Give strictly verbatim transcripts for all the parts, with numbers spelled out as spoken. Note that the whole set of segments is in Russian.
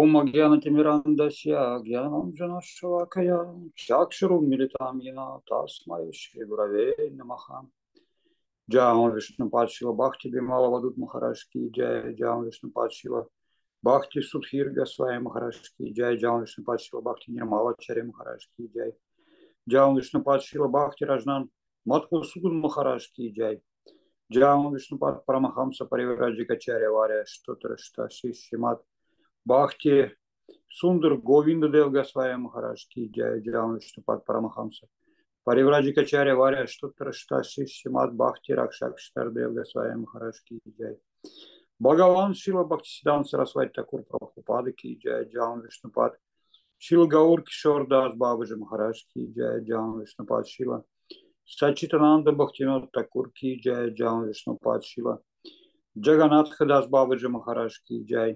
Ом Агьяна Тимирандасья Агьянам Джанашвакая Чакшуру Милитамина Тасмай Шри Гураве Намаха Джама Вишну Пачила Бхакти Бимала Вадут Махарашки Джая Джама Вишну Пачила Бхакти Судхир Госвами Махарашки Джай Джама Вишну Пачила Бхакти Нирмала Чари Махарашки Джай Джама Вишну Пачила Бхакти Раджнан Матху Судун Махарашки Джай Джама Вишну Пат Парамахамса Паривраджика Чаря Варя Штотра Шташи Шимат Бхакти Сундар Говинда Дев Госвами Махарашки Джай Джама Вишну Пат Парамахамса Паривраджика Чаря Варя Штотра Шташи Шимат Бхакти Ракшак Штар Дев Госвами Махарашки Джай Бхагаван Шила Бхактисидан Сарасвати Такур Прабхупада Ки Джай Джама Вишну Пат Шила Гаур Кишор Дас Бабаджи Махарашки Джай Джама Вишну Пат Шила Сачитананда Бхактинот Такур Ки Джай Джама Вишну Пат Шила Джаганатха Дас Бабаджи Махарашки Джай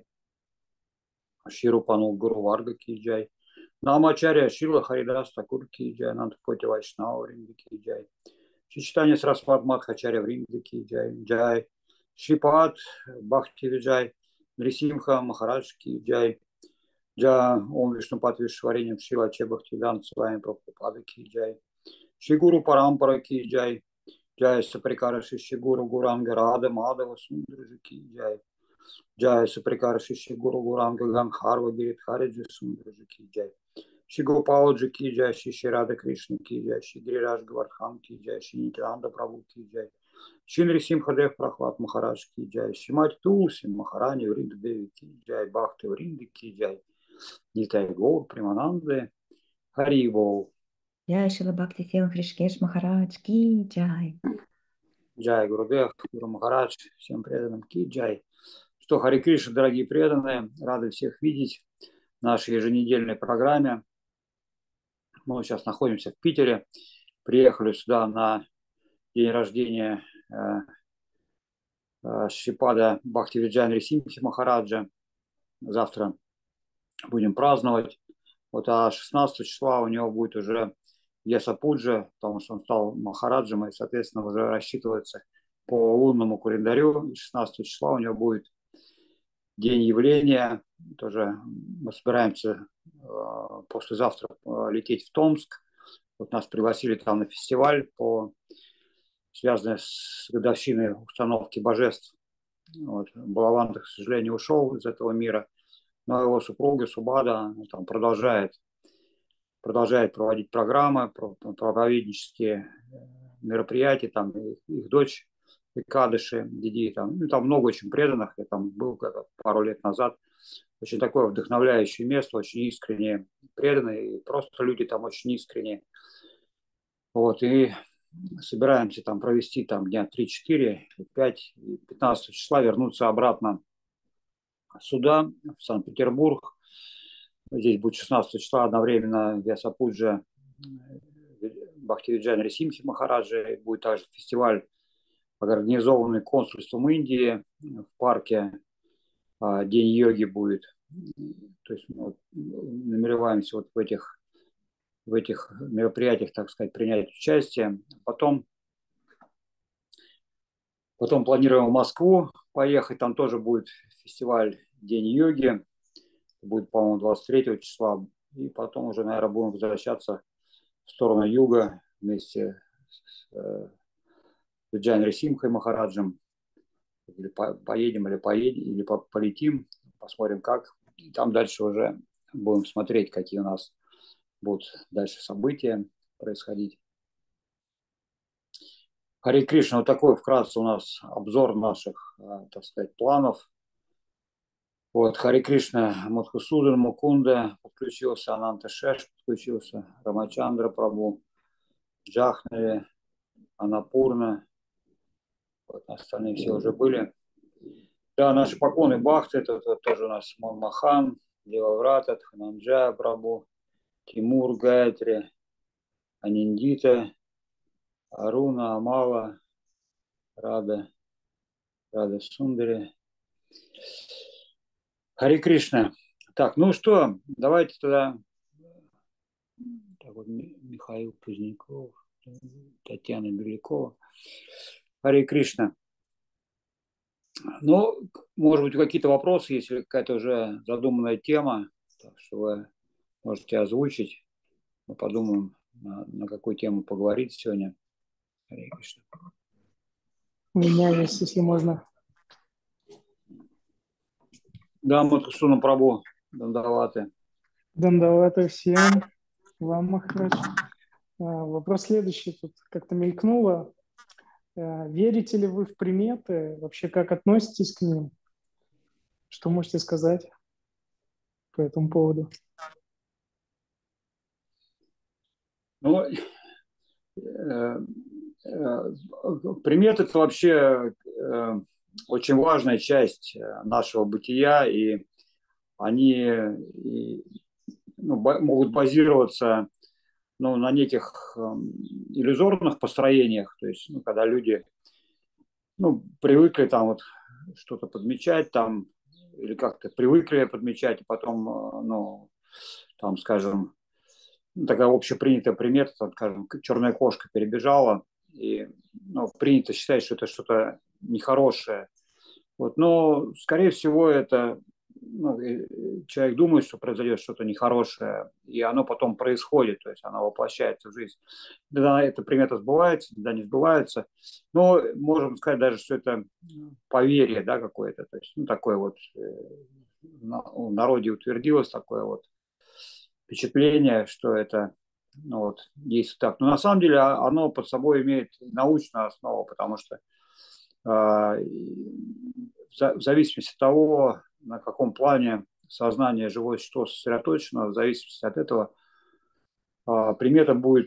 Ширупану Гуру Варга Ки Джай Намачарья Шила Харидас Такур Ки Джай Нандакоти Вайшнава Вринда Ки Джай Чичтани Сарасват Мадхачарья Вринда Ки Джай Джай Шипат Бхакти Виджай Нрисимха Махарадж Ки Джай Джа Ом Вишнупат Вишвариням Шила Чебхактидан с вами Прабхупада Ки Джай Шигуру Парампара Ки Джай Джай Саприкара Шишигуру Гуранга Рада Мадава Сундрджи Ки Джай Джай Саприкара Шишигуру Гуранга Ганхарва Гиридхариджи Сундрджи Ки Джай Шигопалджи Ки Джай Шиши Рада Кришна Ки Джай Шигрираж Гвардхан Ки Джай Шинитанда Прабhu Ки Джай Шинри Симхадев Прахлад Махарадж Ки Джай Шимать Тулси Махарани Вринда Деви Ки Джай Бхакти Вринда Ки Джай Нитай Гор Примананды Харибол Джай Шила Бхакти Сил Хришкеш Махарадж Ки Джай. Джай Гурудев, Гуру Махарадж, всем преданным Ки Джай. Что, Хари Кришна, дорогие преданные, рады всех видеть в нашей еженедельной программе. Мы сейчас находимся в Питере, приехали сюда на день рождения э, э, Шрипада Бхактивиджая Нрисимхи Махараджа. Завтра будем праздновать. Вот, а шестнадцатого числа у него будет уже Ясапуджа, потому что он стал Махараджем и, соответственно, уже рассчитывается по лунному календарю. шестнадцатого числа у него будет день явления. Тоже мы собираемся э, послезавтра э, лететь в Томск. Вот нас пригласили там на фестиваль, по, связанный с годовщиной установки божеств. Вот. Балаванта, к сожалению, ушел из этого мира, но его супруга Субада там продолжает, продолжает проводить программы, проповеднические мероприятия. Там их, их дочь Экадыши, Диди, там, ну, там много очень преданных. Я там был пару лет назад. Очень такое вдохновляющее место, очень искренние преданные, и просто люди там очень искренние. Вот, и собираемся там провести там дня три-четыре, пять, пятнадцатого числа вернуться обратно сюда, в Санкт-Петербург. Здесь будет шестнадцатого числа одновременно Ясапуджа Бхактивиджая Нрисимхи Махараджа. Будет также фестиваль, организованный консульством Индии в парке. День йоги будет. То есть мы намереваемся вот в этих, в этих мероприятиях, так сказать, принять участие. Потом, потом планируем в Москву поехать. Там тоже будет фестиваль День йоги. Будет, по-моему, двадцать третьего числа. И потом уже, наверное, будем возвращаться в сторону юга вместе с Виджай Нрисимхой Махараджем. Или поедем, или поедем, или полетим. Посмотрим, как. И там дальше уже будем смотреть, какие у нас будут дальше события происходить. Хари Кришна, вот такой вкратце у нас обзор наших, так сказать, планов. Вот, Хари Кришна, Мадхусудан, Мукунда подключился, Ананта Шеш подключился, Рамачандра Прабху, Джахнави, Анапурна. Вот, остальные все уже были. Да, наши поклоны Бхакти, это, это тоже у нас Махан, Деваврата, Дхананджая Прабху, Тимур, Гайатри, Аниндита, Аруна, Амала, Рада, Рада Сундари. Хари Кришна. Так, ну что, давайте тогда. Так вот, Михаил Поздняков, Татьяна Белякова. Хари Кришна. Ну, может быть, какие-то вопросы, если какая-то уже задуманная тема, так что вы можете озвучить. Мы подумаем, на, на какую тему поговорить сегодня. У меня есть, если можно. Да, Мадхусуна Прабху, Дандаваты. Дандаваты всем. Вам, Махарадж. Вопрос следующий. Тут как-то мелькнуло. Верите ли вы в приметы? Вообще, как относитесь к ним? Что можете сказать по этому поводу? Ну, э, э, приметы – это вообще э, очень важная часть нашего бытия, и они и, ну, могут базироваться ну, на неких э, иллюзорных построениях, то есть ну, когда люди ну, привыкли там вот что-то подмечать там, или как-то привыкли подмечать, и потом, ну, там, скажем, ну, такая общепринятая примета, там, скажем, черная кошка перебежала, и ну, принято считать, что это что-то нехорошее. Вот, но, скорее всего, это ну, человек думает, что произойдет что-то нехорошее, и оно потом происходит, то есть оно воплощается в жизнь. Да, эта примета сбывается, да, не сбывается. Но можем сказать даже, что это поверье, да, какое-то. То есть, ну, такое вот в народе утвердилось такое вот впечатление, что это ну, вот, действует так. Но на самом деле оно под собой имеет научную основу, потому что э, в зависимости от того, на каком плане сознание живое существо сосредоточено, в зависимости от этого примета будет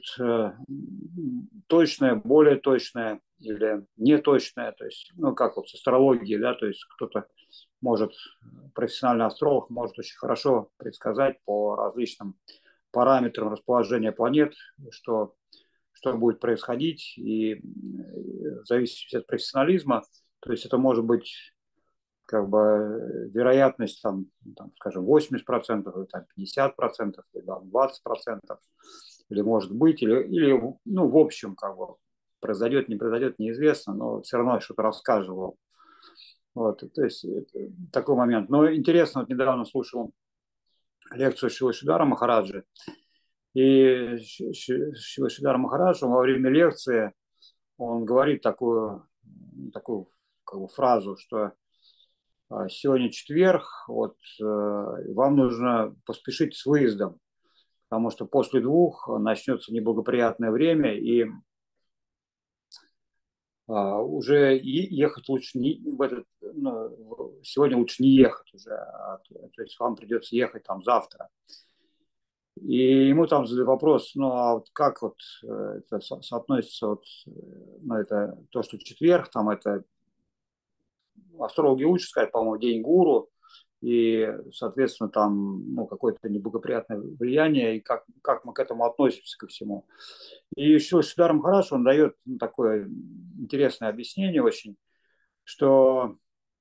точная, более точная или неточная, то есть, ну, как вот с астрологией, да, то есть кто-то может, профессиональный астролог может очень хорошо предсказать по различным параметрам расположения планет, что, что будет происходить, и в зависимости от профессионализма, то есть это может быть как бы вероятность, там, там, скажем, восемьдесят процентов, или там, пятьдесят процентов, или там, двадцать процентов, или может быть, или, или ну, в общем, как бы, произойдет, не произойдет, неизвестно, но все равно что-то рассказывал. Вот, то есть такой момент. Но интересно, вот недавно слушал лекцию Шрила Шридхара Махараджи, и Шрила Шридхар Махарадж во время лекции он говорит такую, такую как бы, фразу, что сегодня четверг, вот, вам нужно поспешить с выездом, потому что после двух начнется неблагоприятное время, и а, уже ехать лучше не в этот, ну, сегодня лучше не ехать уже, а, то есть вам придется ехать там завтра. И ему там задали вопрос, ну а вот как вот это соотносится, вот, ну, это то, что четверг, там это астрологи учат сказать, по-моему, день гуру, и, соответственно, там ну, какое-то неблагоприятное влияние, и как, как мы к этому относимся ко всему. И еще Шридхар Махарадж, он дает ну, такое интересное объяснение очень, что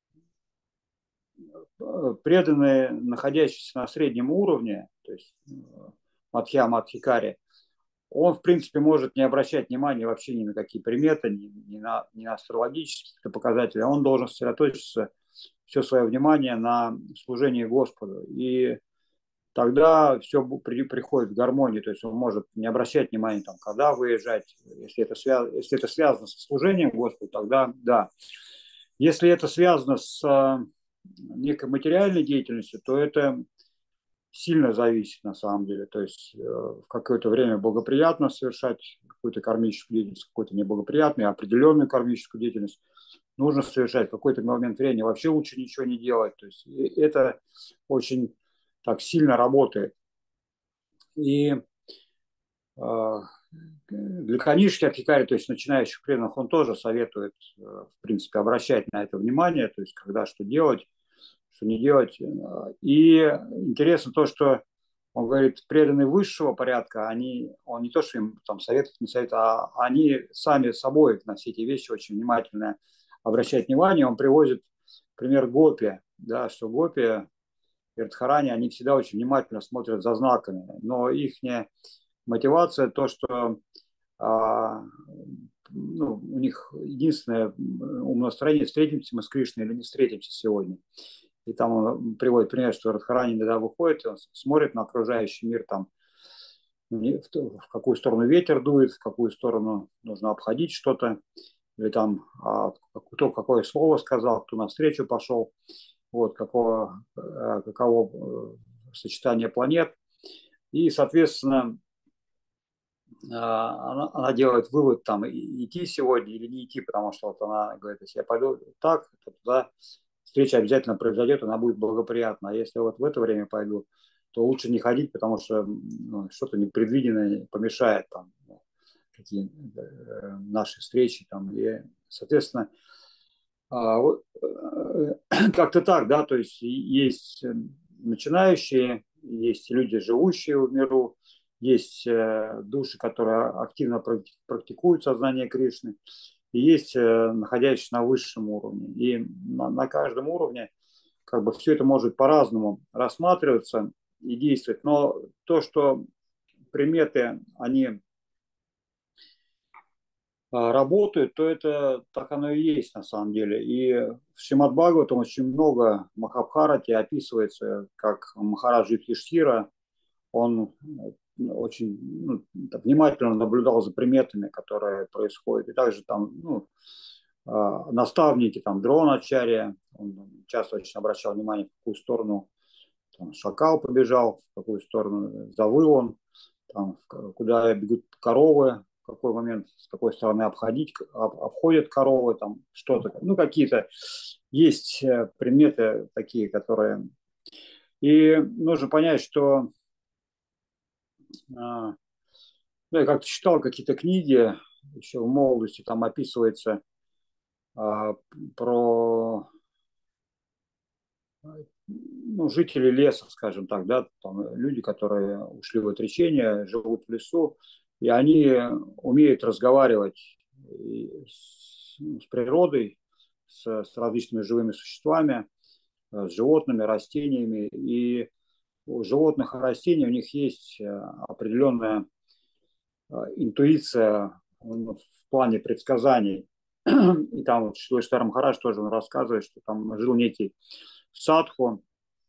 преданные, находящиеся на среднем уровне, то есть Мадхья Мадхикари, он, в принципе, может не обращать внимания вообще ни на какие приметы, ни, ни, на, ни на астрологические показатели. Он должен сосредоточиться все свое внимание на служении Господу. И тогда все при, приходит в гармонию. То есть он может не обращать внимания, там, когда выезжать. Если это, связ, если это связано со служением Господу, тогда да. Если это связано с а, некой материальной деятельностью, то это сильно зависит на самом деле. То есть э, в какое-то время благоприятно совершать какую-то кармическую деятельность, какую-то неблагоприятную, определенную кармическую деятельность нужно совершать. В какой-то момент времени вообще лучше ничего не делать. То есть это очень так сильно работает. И э, для канишки Адхикари, то есть начинающих преданных, он тоже советует, э, в принципе, обращать на это внимание, то есть когда что делать, что не делать. И интересно то, что он говорит, преданные высшего порядка, они, он не то, что им там советует, не советует, а они сами собой на все эти вещи очень внимательно обращают внимание. Он приводит пример гопи, да, что гопи и радхарани, они всегда очень внимательно смотрят за знаками, но их мотивация то, что а, ну, у них единственное умонастроение, встретимся мы с Кришной или не встретимся сегодня. И там он приводит пример, что Радхарани иногда выходит, он смотрит на окружающий мир, там, в какую сторону ветер дует, в какую сторону нужно обходить что-то, или там а, кто какое слово сказал, кто навстречу пошел, вот, какого, каково сочетание планет. И, соответственно, она, она делает вывод, там, идти сегодня или не идти, потому что вот она говорит, если я пойду так, то туда встреча обязательно произойдет, она будет благоприятна. А если вот в это время пойду, то лучше не ходить, потому что ну, что-то непредвиденное помешает там, какие наши встречи. Там, и, соответственно, как-то так, да, то есть есть начинающие, есть люди, живущие в миру, есть души, которые активно практикуют сознание Кришны, и есть находящиеся на высшем уровне. И на, на каждом уровне как бы все это может по-разному рассматриваться и действовать. Но то, что приметы, они работают, то это так оно и есть на самом деле. И в Шримад Бхагаватам очень много в Махабхарате описывается, как Махарадж Юдхиштхира, он очень ну, внимательно наблюдал за приметами, которые происходят. И также там ну, наставники, там Дроначарья, он часто очень обращал внимание, в какую сторону там, шакал побежал, в какую сторону завыл он, там, куда бегут коровы, в какой момент, с какой стороны обходить, об, обходят коровы, там что-то, ну какие-то есть приметы такие, которые... И нужно понять, что а, ну, я как-то читал какие-то книги, еще в молодости там описывается а, про ну, жители леса, скажем так, да, там люди, которые ушли в отречение, живут в лесу, и они умеют разговаривать с, с природой, с, с различными живыми существами, с животными, растениями. И у животных и растений у них есть определенная интуиция в плане предсказаний. И там вот Шри Махарадж тоже он рассказывает, что там жил некий садху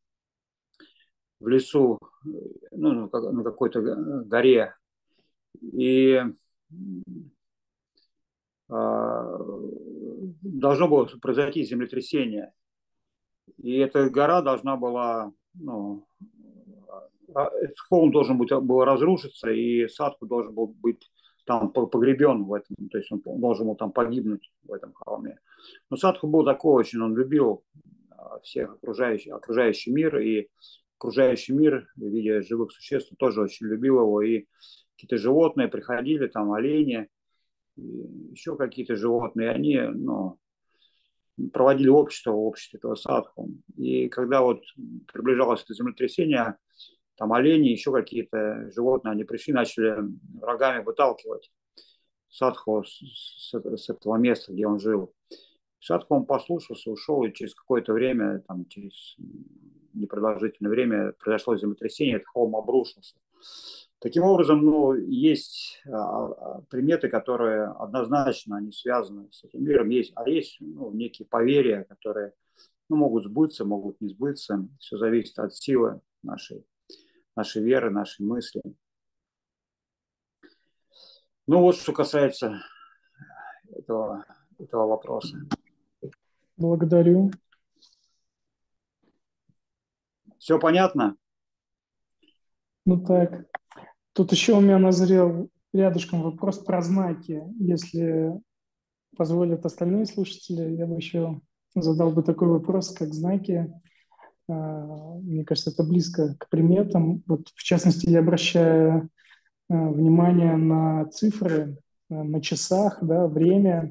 в лесу, ну, на какой-то горе. И э, должно было произойти землетрясение. И эта гора должна была, ну, этот холм должен быть, был разрушиться, и садху должен был быть там погребен в этом, то есть он должен был там погибнуть в этом холме. Но садху был такой очень, он любил всех окружающих, окружающий мир, и окружающий мир в виде живых существ тоже очень любил его, и какие-то животные приходили, там олени, еще какие-то животные, они ну, проводили общество в обществе этого садху. И когда вот приближалось это землетрясение, там олени, еще какие-то животные, они пришли, начали рогами выталкивать садху с, с, с этого места, где он жил. Садху он послушался, ушел, и через какое-то время, там, через непродолжительное время произошло землетрясение, этот холм обрушился. Таким образом, ну, есть а, приметы, которые однозначно они связаны с этим миром, есть, а есть ну, некие поверья, которые ну, могут сбыться, могут не сбыться. Все зависит от силы нашей, нашей веры, нашей мысли. Ну вот, что касается этого, этого вопроса. Благодарю. Все понятно? Ну так, тут еще у меня назрел рядышком вопрос про знаки. Если позволят остальные слушатели, я бы еще задал бы такой вопрос, как знаки. Мне кажется, это близко к приметам. Вот, в частности, я обращаю внимание на цифры на часах, да, время.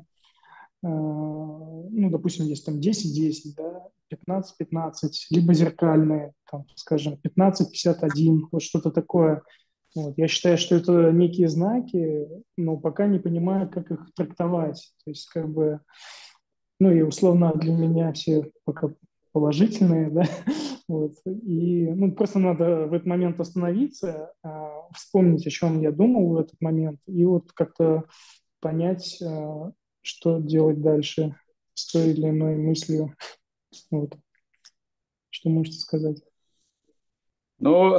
Ну, допустим, есть там десять десять, да, пятнадцать пятнадцать, либо зеркальные, там, скажем, пятнадцать пятьдесят один, вот что-то такое. Вот. Я считаю, что это некие знаки, но пока не понимаю, как их трактовать. То есть, как бы, ну и условно для меня все пока положительные, да, вот. И, ну, просто надо в этот момент остановиться, вспомнить, о чем я думал в этот момент, и вот как-то понять, э, что делать дальше с той или иной мыслью. Вот. Что можете сказать? Ну,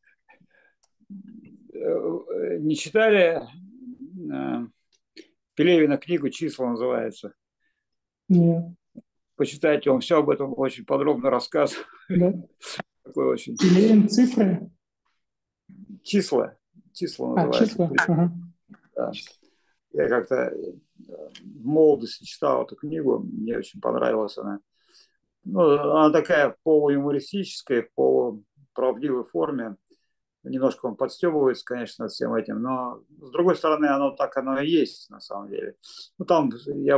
э, не читали э, Пелевина книгу «Числа» называется? Нет. Почитайте, он все об этом очень подробно рассказывает. Да? Такой очень... Пелевин цифры? Числа. Числа А, называется. числа. Ага. Да. Я как-то в молодости читал эту книгу, мне очень понравилась она. Ну, она такая полуюмористическая, в полуправдивой форме. Немножко он подстебывается, конечно, над всем этим, но с другой стороны, оно так оно и есть на самом деле. Ну, там я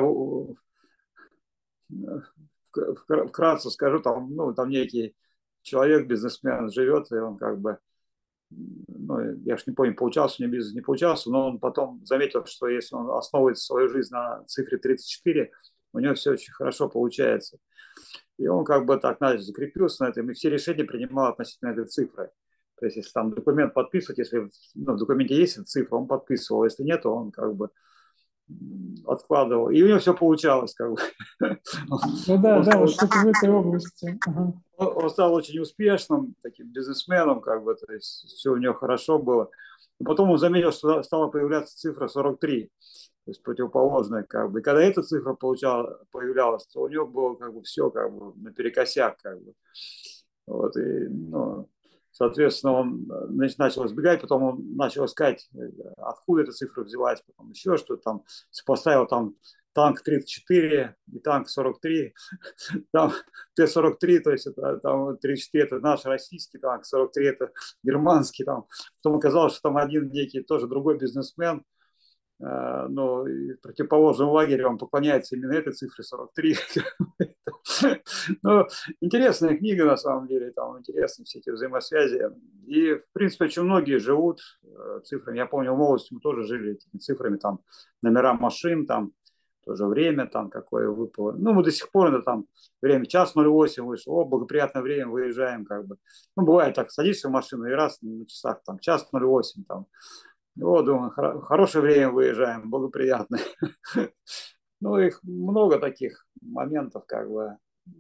вкратце скажу, там, ну, там некий человек, бизнесмен живет, и он как бы, ну, я ж не помню, получался у него бизнес, не получался, но он потом заметил, что если он основывает свою жизнь на цифре тридцать четыре, у него все очень хорошо получается. И он как бы так, знаете, закрепился на этом, и все решения принимал относительно этой цифры. То есть, если там документ подписывать, если ну, в документе есть эта цифра, он подписывал, если нет, то он как бы откладывал. И у него все получалось, как бы. Ну да, Он да, стал, вот что-то в этой области. Ага. он стал очень успешным таким бизнесменом, как бы, то есть все у него хорошо было. И потом он заметил, что стала появляться цифра сорок три, то есть противоположная, как бы. И когда эта цифра получала, появлялась, то у него было как бы все как бы наперекосяк, как бы. Вот, и, ну, соответственно, он значит, начал избегать, потом он начал искать, откуда эта цифра взялась, потом еще что-то там, сопоставил там танк тридцать четыре и танк сорок три, там Т сорок три, то есть это, там тридцать четыре это наш российский танк, сорок три это германский, там. Потом оказалось, что там один некий тоже другой бизнесмен, но в противоположном лагере он поклоняется именно этой цифре сорок три. Ну, интересная книга на самом деле, там интересны все эти взаимосвязи. И, в принципе, очень многие живут цифрами. Я помню, в молодости мы тоже жили этими цифрами, там номера машин, там тоже время там какое выпало. Ну, мы до сих пор это там время, час ноль восемь вышло, о, благоприятное время, выезжаем как бы. Ну, бывает так, садишься в машину и раз на часах там час ноль восемь там. О, думаю, хорошее время выезжаем, благоприятное. Ну, их много таких моментов, как бы.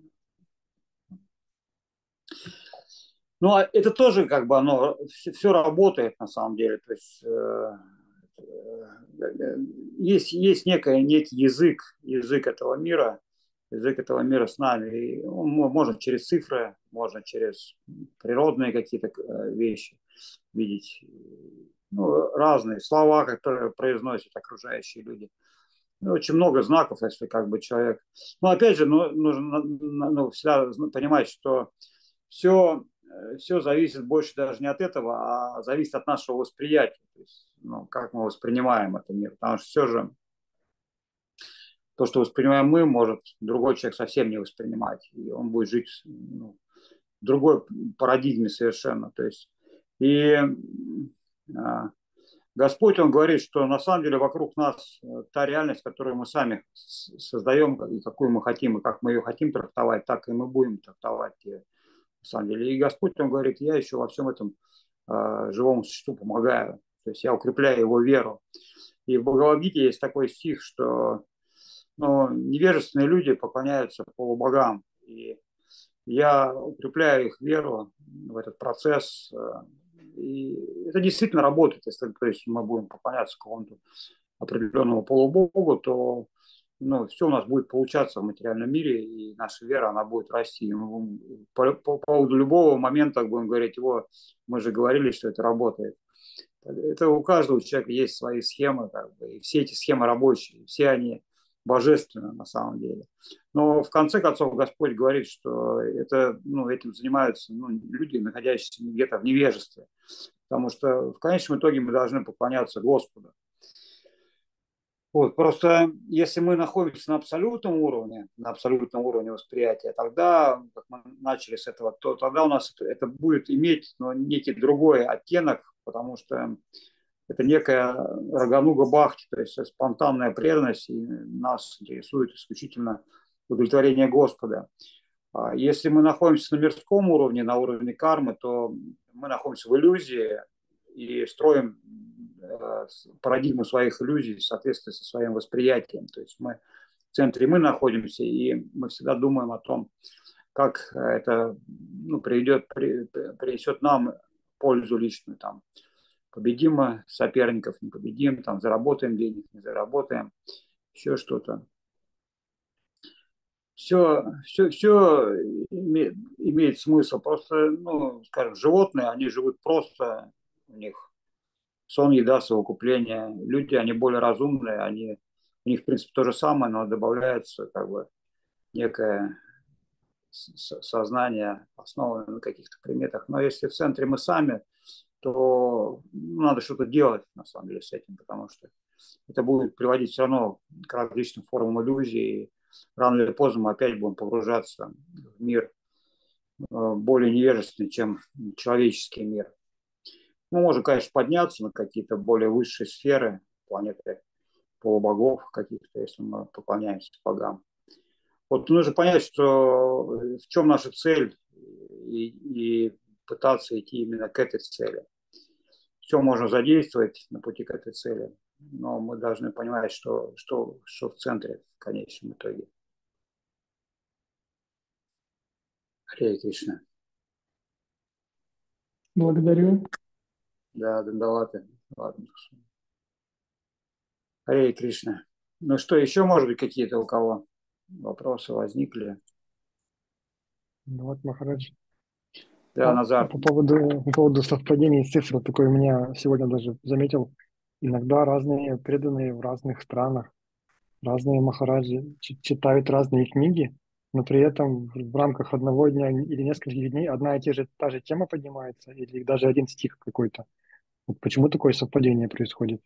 Ну, а это тоже, как бы, оно все, все работает на самом деле. То есть э, э, есть, есть некий, некий язык, язык этого мира, язык этого мира с нами. И он, можно через цифры, можно через природные какие-то вещи видеть. Ну, разные слова, которые произносят окружающие люди. Ну, очень много знаков, если как бы человек... Ну, опять же, ну, нужно ну, всегда понимать, что все, все зависит больше даже не от этого, а зависит от нашего восприятия. То есть, ну, как мы воспринимаем этот мир. Потому что все же то, что воспринимаем мы, может другой человек совсем не воспринимать. И он будет жить ну, в другой парадигме совершенно. То есть, и... Господь, Он говорит, что на самом деле вокруг нас та реальность, которую мы сами создаем, и какую мы хотим, и как мы ее хотим трактовать, так и мы будем трактовать. И, на самом деле. И Господь, Он говорит, я еще во всем этом э, живому существу помогаю. То есть я укрепляю его веру. И в Бхагавад-гите есть такой стих, что ну, невежественные люди поклоняются полубогам. И я укрепляю их веру в этот процесс. И это действительно работает. Если то есть, мы будем поклоняться какому-то определенному полубогу, то ну, все у нас будет получаться в материальном мире, и наша вера, она будет расти. И мы по, по поводу любого момента будем говорить, его, мы же говорили, что это работает. Это у каждого человека есть свои схемы, как бы, и все эти схемы рабочие, все они божественно на самом деле. Но в конце концов Господь говорит, что это, ну, этим занимаются ну, люди, находящиеся где-то в невежестве. Потому что в конечном итоге мы должны поклоняться Господу. Вот, просто если мы находимся на абсолютном уровне, на абсолютном уровне восприятия, тогда, как мы начали с этого, то тогда у нас это, это будет иметь ну, некий другой оттенок, потому что это некая рагануга бхакти, то есть спонтанная преданность, и нас интересует исключительно удовлетворение Господа. Если мы находимся на мирском уровне, на уровне кармы, то мы находимся в иллюзии и строим парадигму своих иллюзий в соответствии со своим восприятием. То есть мы в центре мы находимся, и мы всегда думаем о том, как это ну, приведет, при, принесет нам пользу личную. Там, победим мы соперников, не победим, там, заработаем денег, не заработаем, еще что-то. Все, все, все имеет, имеет смысл. Просто, ну, скажем, животные, они живут просто, у них сон, еда, совокупление. Люди, они более разумные, они, у них, в принципе, то же самое, но добавляется как бы некое сознание, основанное на каких-то приметах. Но если в центре мы сами, то ну, надо что-то делать, на самом деле, с этим, потому что это будет приводить все равно к различным формам иллюзий. И рано или поздно мы опять будем погружаться в мир более невежественный, чем человеческий мир. Мы можем, конечно, подняться на какие-то более высшие сферы планеты полубогов каких-то, если мы поклоняемся богам. Вот нужно понять, что в чем наша цель, и, и пытаться идти именно к этой цели. Все можно задействовать на пути к этой цели, но мы должны понимать, что, что, что в центре в конечном итоге. Харе Кришна. Благодарю. Да, Дандаваты. Ладно. Харе Кришна. Ну что, еще, может быть, какие-то у кого вопросы возникли? Ну вот, Махарадж. Да, А, Назар. По поводу, по поводу совпадений цифр, такое у меня сегодня даже заметил. Иногда разные преданные в разных странах, разные махараджи ч- читают разные книги, но при этом в в рамках одного дня или нескольких дней одна и те же, та же тема поднимается, или даже один стих какой-то. Вот почему такое совпадение происходит?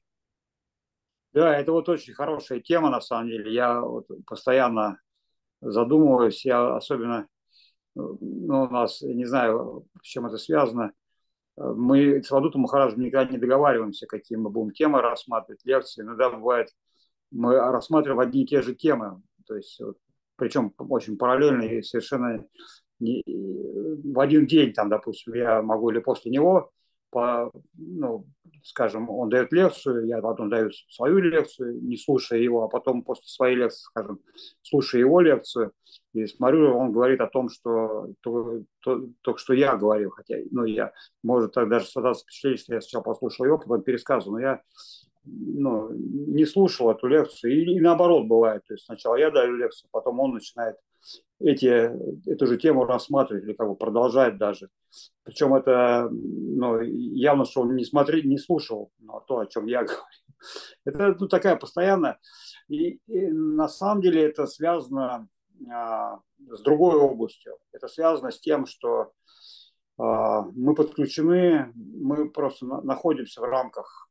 Да, это вот очень хорошая тема, на самом деле. Я вот постоянно задумываюсь, я особенно, ну, у нас, я не знаю, с чем это связано. Мы с Вадутом Махараджем никогда не договариваемся, какие мы будем темы рассматривать, лекции. Иногда бывает, мы рассматриваем одни и те же темы, то есть, вот, причем очень параллельно и совершенно не, в один день, там, допустим, я могу или после него, по, ну, скажем, он дает лекцию, я потом даю свою лекцию, не слушая его, а потом после своей лекции, скажем, слушая его лекцию, и смотрю, он говорит о том, что то, то, только что я говорил, хотя, ну, я, может, так даже создаться впечатление, что я сначала послушал его, потом пересказываю, но я ну, не слушал эту лекцию, и, и наоборот бывает, то есть сначала я даю лекцию, потом он начинает эти, эту же тему рассматривать или как бы продолжать даже. Причем это ну, явно, что он не смотрел, не слушал ну, то, о чем я говорю. Это ну, такая постоянная. И, и на самом деле это связано а, с другой областью. Это связано с тем, что а, мы подключены, мы просто на, находимся в рамках,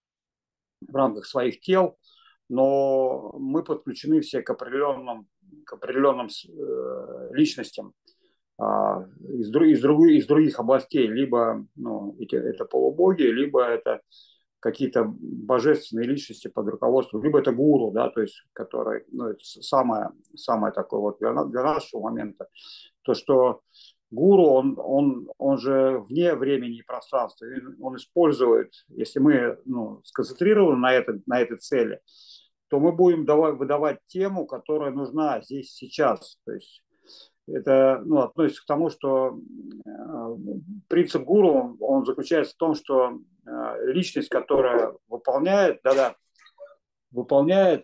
в рамках своих тел, но мы подключены все к определенным, к определенным э, личностям а, из, из, других, из других областей. Либо ну, эти, это полубоги, либо это какие-то божественные личности под руководством, либо это гуру, да, то есть, который, ну, это самое, самое такое вот для, для нашего момента, то, что гуру, он, он, он же вне времени и пространства, он использует, если мы ну, сконцентрированы на, это, на этой цели, то мы будем давать, выдавать тему, которая нужна здесь сейчас. То есть это ну, относится к тому, что э, принцип гуру, он, он заключается в том, что э, личность, которая выполняет, да-да, выполняет,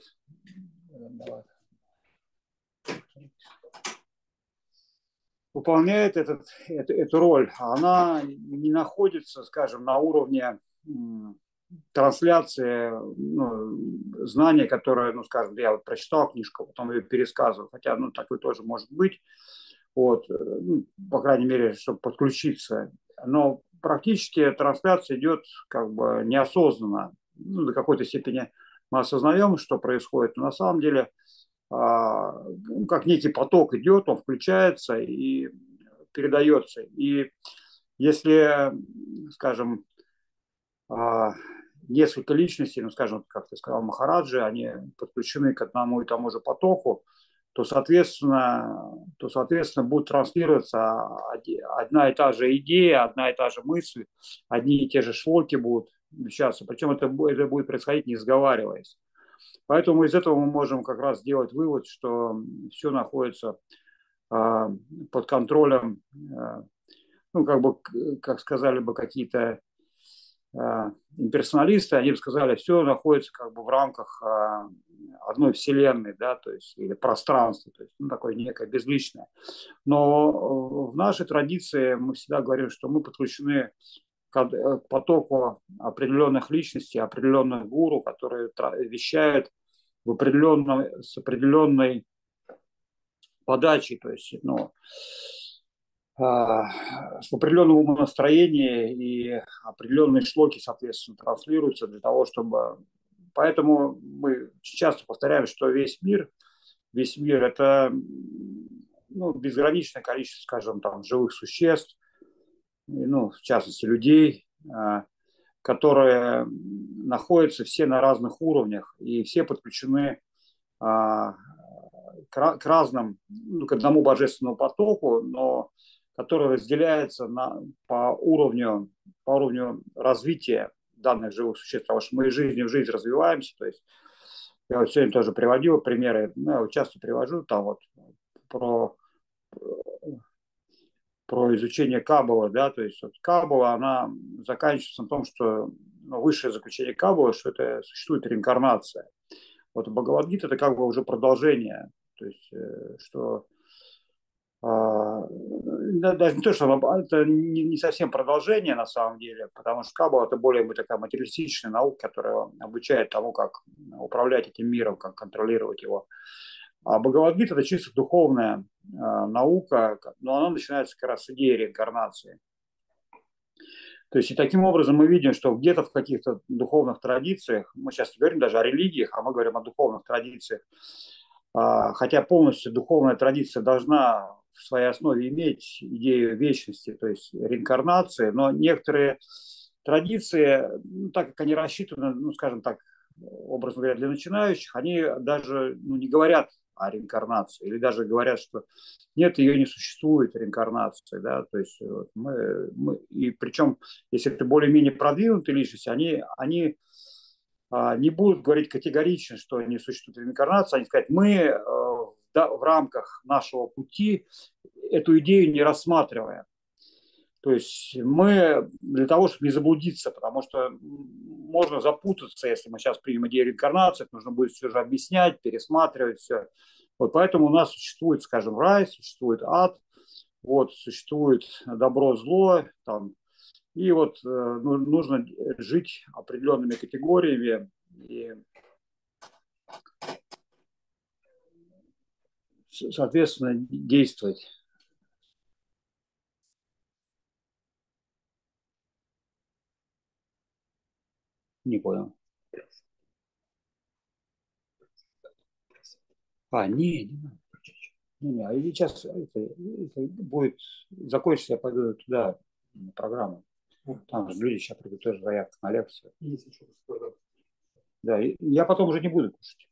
выполняет этот, эту, эту роль, она не находится, скажем, на уровне трансляции ну, знания, которое, ну, скажем, я вот прочитал книжку, потом ее пересказываю, хотя, ну, такое тоже может быть, вот, ну, по крайней мере, чтобы подключиться, но практически трансляция идет как бы неосознанно, ну, до какой-то степени мы осознаем, что происходит, но на самом деле а, ну, как некий поток идет, он включается и передается, и если, скажем, а, несколько личностей, ну, скажем, как ты сказал, Махараджи, они подключены к одному и тому же потоку, то, соответственно, то, соответственно, будет транслироваться одна и та же идея, одна и та же мысль, одни и те же шлоки будут вещаться. Причем это, это будет происходить не сговариваясь. Поэтому из этого мы можем как раз сделать вывод, что все находится а, под контролем, а, ну, как бы, как сказали бы какие-то а, имперсоналисты, они бы сказали, все находится как бы в рамках а, одной вселенной, да, то есть, или пространства, то есть, ну, такое некое безличное. Но в нашей традиции мы всегда говорим, что мы подключены к потоку определенных личностей, определенных гуру, которые вещают в определенном, с определенной подачей, то есть, ну, с определенным умонастроением и определенные шлоки, соответственно, транслируются для того, чтобы... Поэтому мы часто повторяем, что весь мир, весь мир – это, ну, безграничное количество, скажем, там, живых существ, ну, в частности, людей, которые находятся все на разных уровнях, и все подключены к разным, ну, к одному божественному потоку, но который разделяется на, по, уровню, по уровню развития данных живых существ, потому что мы из жизни в жизнь развиваемся. То есть я вот сегодня тоже приводил примеры, ну, я вот часто привожу там вот про, про изучение Каббалы, да, то есть вот Каббала, она заканчивается на том, что, ну, высшее заключение Каббалы, что это существует реинкарнация. Вот Бхагавад-гита это как бы уже продолжение, то есть что даже не то, что это не совсем продолжение на самом деле, потому что Каббала это более такая материалистичная наука, которая обучает тому, как управлять этим миром, как контролировать его. А Бхагавад-гита это чисто духовная наука, но она начинается как раз с идеи реинкарнации. То есть и таким образом мы видим, что где-то в каких-то духовных традициях, мы сейчас не говорим даже о религиях, а мы говорим о духовных традициях, хотя полностью духовная традиция должна в своей основе иметь идею вечности, то есть реинкарнации, но некоторые традиции, ну, так как они рассчитаны, ну, скажем так, образно говоря, для начинающих, они даже, ну, не говорят о реинкарнации, или даже говорят, что нет, ее не существует, реинкарнации, да, то есть вот мы, мы, и причем, если это более-менее продвинутые личности, они, они а, не будут говорить категорично, что не существует реинкарнации, они скажут, мы да, в рамках нашего пути эту идею не рассматриваем. То есть мы для того, чтобы не заблудиться, потому что можно запутаться, если мы сейчас примем идею реинкарнации, нужно будет все же объяснять, пересматривать все. Вот поэтому у нас существует, скажем, рай, существует ад, вот, существует добро, зло, там, и вот э, нужно жить определенными категориями и, соответственно, действовать. Не понял. А, не, не надо. Не, не, а сейчас это, это будет закончится, я пойду туда, на программу. Там же люди сейчас придут тоже заявку на лекцию. Да, и я потом уже не буду кушать.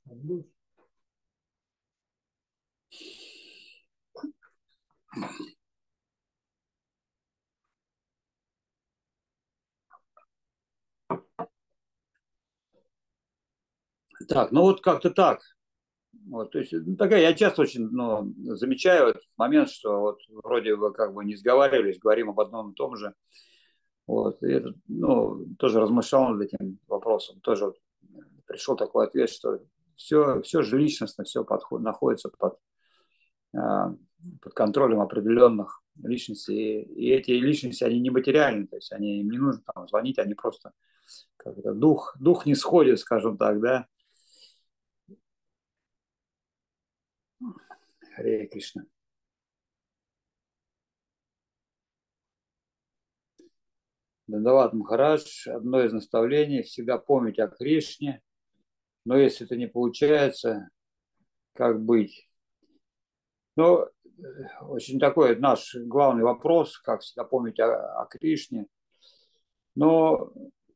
Так, ну вот как-то так. Вот, то есть, ну, такая, я часто очень, ну, замечаю этот момент, что вот вроде бы как бы не сговаривались, говорим об одном и том же. Вот, и это, ну, тоже размышлял над этим вопросом. Тоже вот пришел такой ответ, что все, все же личностно, все подход, находится под, под контролем определенных личностей. И, и эти личности, они нематериальны, то есть они, им не нужно там звонить, они просто как это, дух, дух не сходит, скажем так, да. Харе Кришна. Дандават Махарадж, одно из наставлений – всегда помнить о Кришне, но если это не получается, как быть? Ну, очень такой наш главный вопрос, как всегда помнить о, о Кришне. Но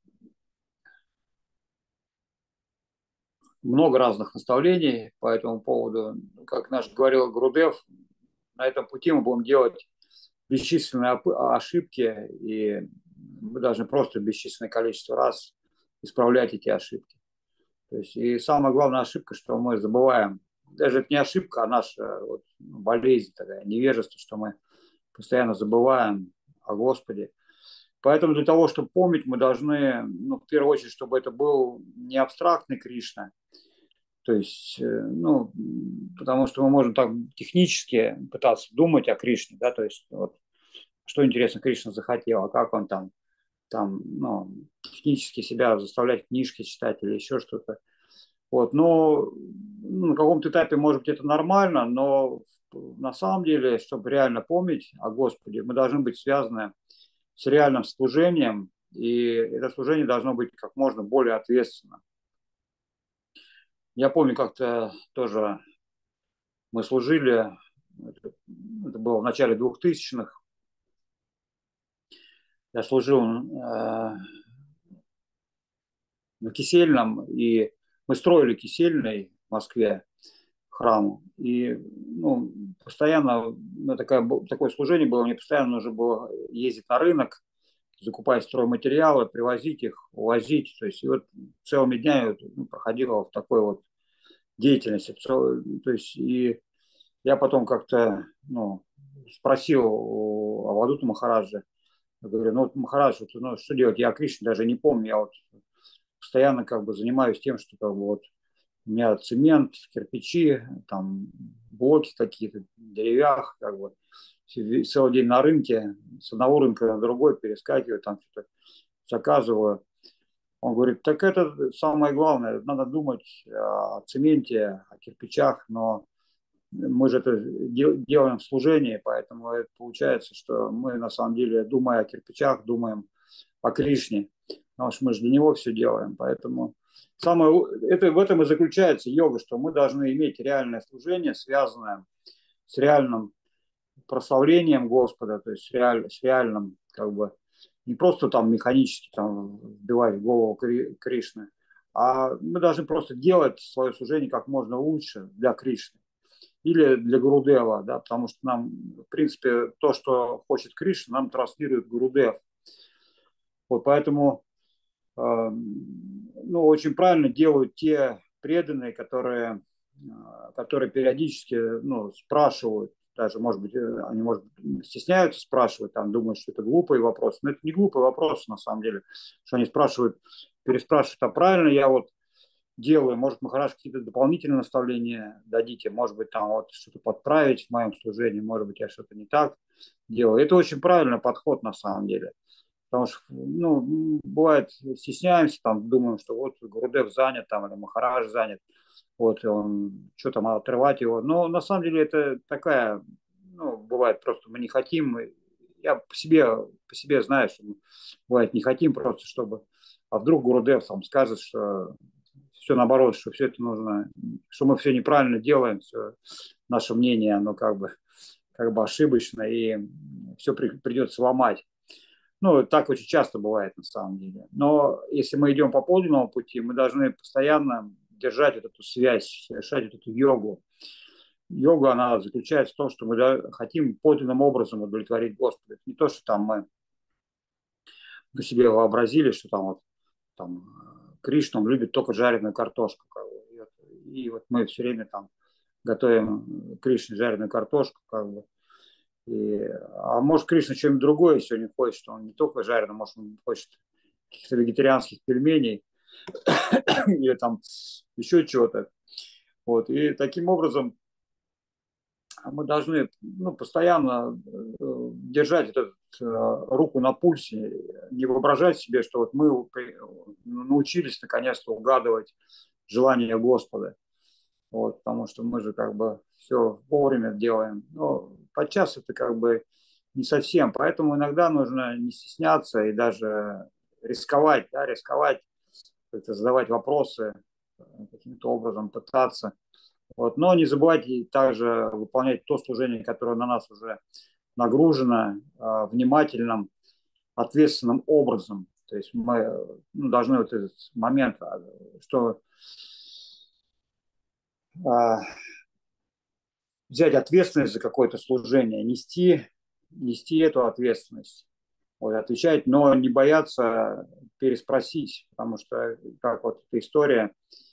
много разных наставлений по этому поводу. Как наш говорил Гурудев, на этом пути мы будем делать бесчисленные ошибки и мы должны просто бесчисленное количество раз исправлять эти ошибки. То есть, и самая главная ошибка, что мы забываем, даже это не ошибка, а наша вот, болезнь такая, невежество, что мы постоянно забываем о Господе. Поэтому для того, чтобы помнить, мы должны, ну, в первую очередь, чтобы это был не абстрактный Кришна, то есть, ну, потому что мы можем так технически пытаться думать о Кришне, да, то есть, вот, что, интересно, Кришна захотел, а как он там, там, ну, технически себя заставлять книжки читать или еще что-то. Вот, но ну, на каком-то этапе, может быть, это нормально, но на самом деле, чтобы реально помнить о Господе, мы должны быть связаны с реальным служением, и это служение должно быть как можно более ответственным. Я помню, как-то тоже мы служили, это, это было в начале двухтысячных, я служил э, на Кисельном, и мы строили Кисельный в Москве, храму. И ну, постоянно ну, такая, такое служение было, мне постоянно нужно было ездить на рынок, закупать стройматериалы, привозить их, увозить. То есть и вот целыми днями ну, проходила в такой вот деятельности. То есть и я потом как-то ну, спросил у Авадута Махараджа, я говорю, ну вот Махарадж, вот, ну, что делать? Я Кришну даже не помню, я вот постоянно как бы занимаюсь тем, что как бы вот у меня цемент, кирпичи, там блоки какие-то, деревях, как бы целый день на рынке, с одного рынка на другой перескакиваю, там что-то заказываю. Он говорит, так это самое главное, надо думать о цементе, о кирпичах, но мы же это делаем в служении, поэтому это получается, что мы на самом деле, думая о кирпичах, думаем о Кришне, потому что мы же для него все делаем, поэтому самое, это, в этом и заключается йога, что мы должны иметь реальное служение, связанное с реальным прославлением Господа, то есть с, реаль, с реальным, как бы, не просто там механически там, вбивать в голову Кришны, а мы должны просто делать свое служение как можно лучше для Кришны или для Гурудева, да, потому что нам, в принципе, то, что хочет Кришна, нам транслирует Гурудев. Вот поэтому ну, очень правильно делают те преданные, которые, которые периодически ну, спрашивают, даже, может быть, они, может быть, стесняются спрашивать, там, думают, что это глупый вопрос. Но это не глупый вопрос, на самом деле, что они спрашивают, переспрашивают, а правильно я вот делаю, может, Махарадж какие-то дополнительные наставления дадите, может быть, там вот что-то подправить в моем служении, может быть, я что-то не так делаю. Это очень правильный подход, на самом деле. Потому что, ну, бывает, стесняемся, там, думаем, что вот Гурудев занят, там, или Махарадж занят, вот, он, что там, отрывать его. Но на самом деле это такая, ну, бывает, просто мы не хотим, я по себе, по себе знаю, что мы, бывает, не хотим просто, чтобы, а вдруг Гурудев там скажет, что все наоборот, что все это нужно, что мы все неправильно делаем, все наше мнение, оно как бы, как бы ошибочно, и все при, придется ломать. Ну, так очень часто бывает на самом деле. Но если мы идем по подлинному пути, мы должны постоянно держать вот эту связь, совершать вот эту йогу. Йога, она заключается в том, что мы хотим подлинным образом удовлетворить Господа. Это не то, что там мы мы себе вообразили, что там вот там, Кришна, он любит только жареную картошку. Как бы. И, вот, и вот мы все время там готовим Кришне жареную картошку, как бы. И, а может, Кришна что-нибудь другое сегодня хочет, что он не только жареный, может, он хочет каких-то вегетарианских пельменей или там еще чего-то. Вот. И таким образом мы должны ну, постоянно держать этот, руку на пульсе, не воображать себе, что вот мы научились наконец-то угадывать желание Господа. Вот, потому что мы же как бы все вовремя делаем. Но подчас это как бы не совсем. Поэтому иногда нужно не стесняться и даже рисковать, да, рисковать, как-то задавать вопросы, каким-то образом пытаться. Вот. Но не забывайте также выполнять то служение, которое на нас уже нагружено э, внимательным, ответственным образом. То есть мы ну, должны вот этот момент, что э, взять ответственность за какое-то служение, нести, нести эту ответственность. вот, отвечать, но не бояться переспросить, потому что, как вот эта история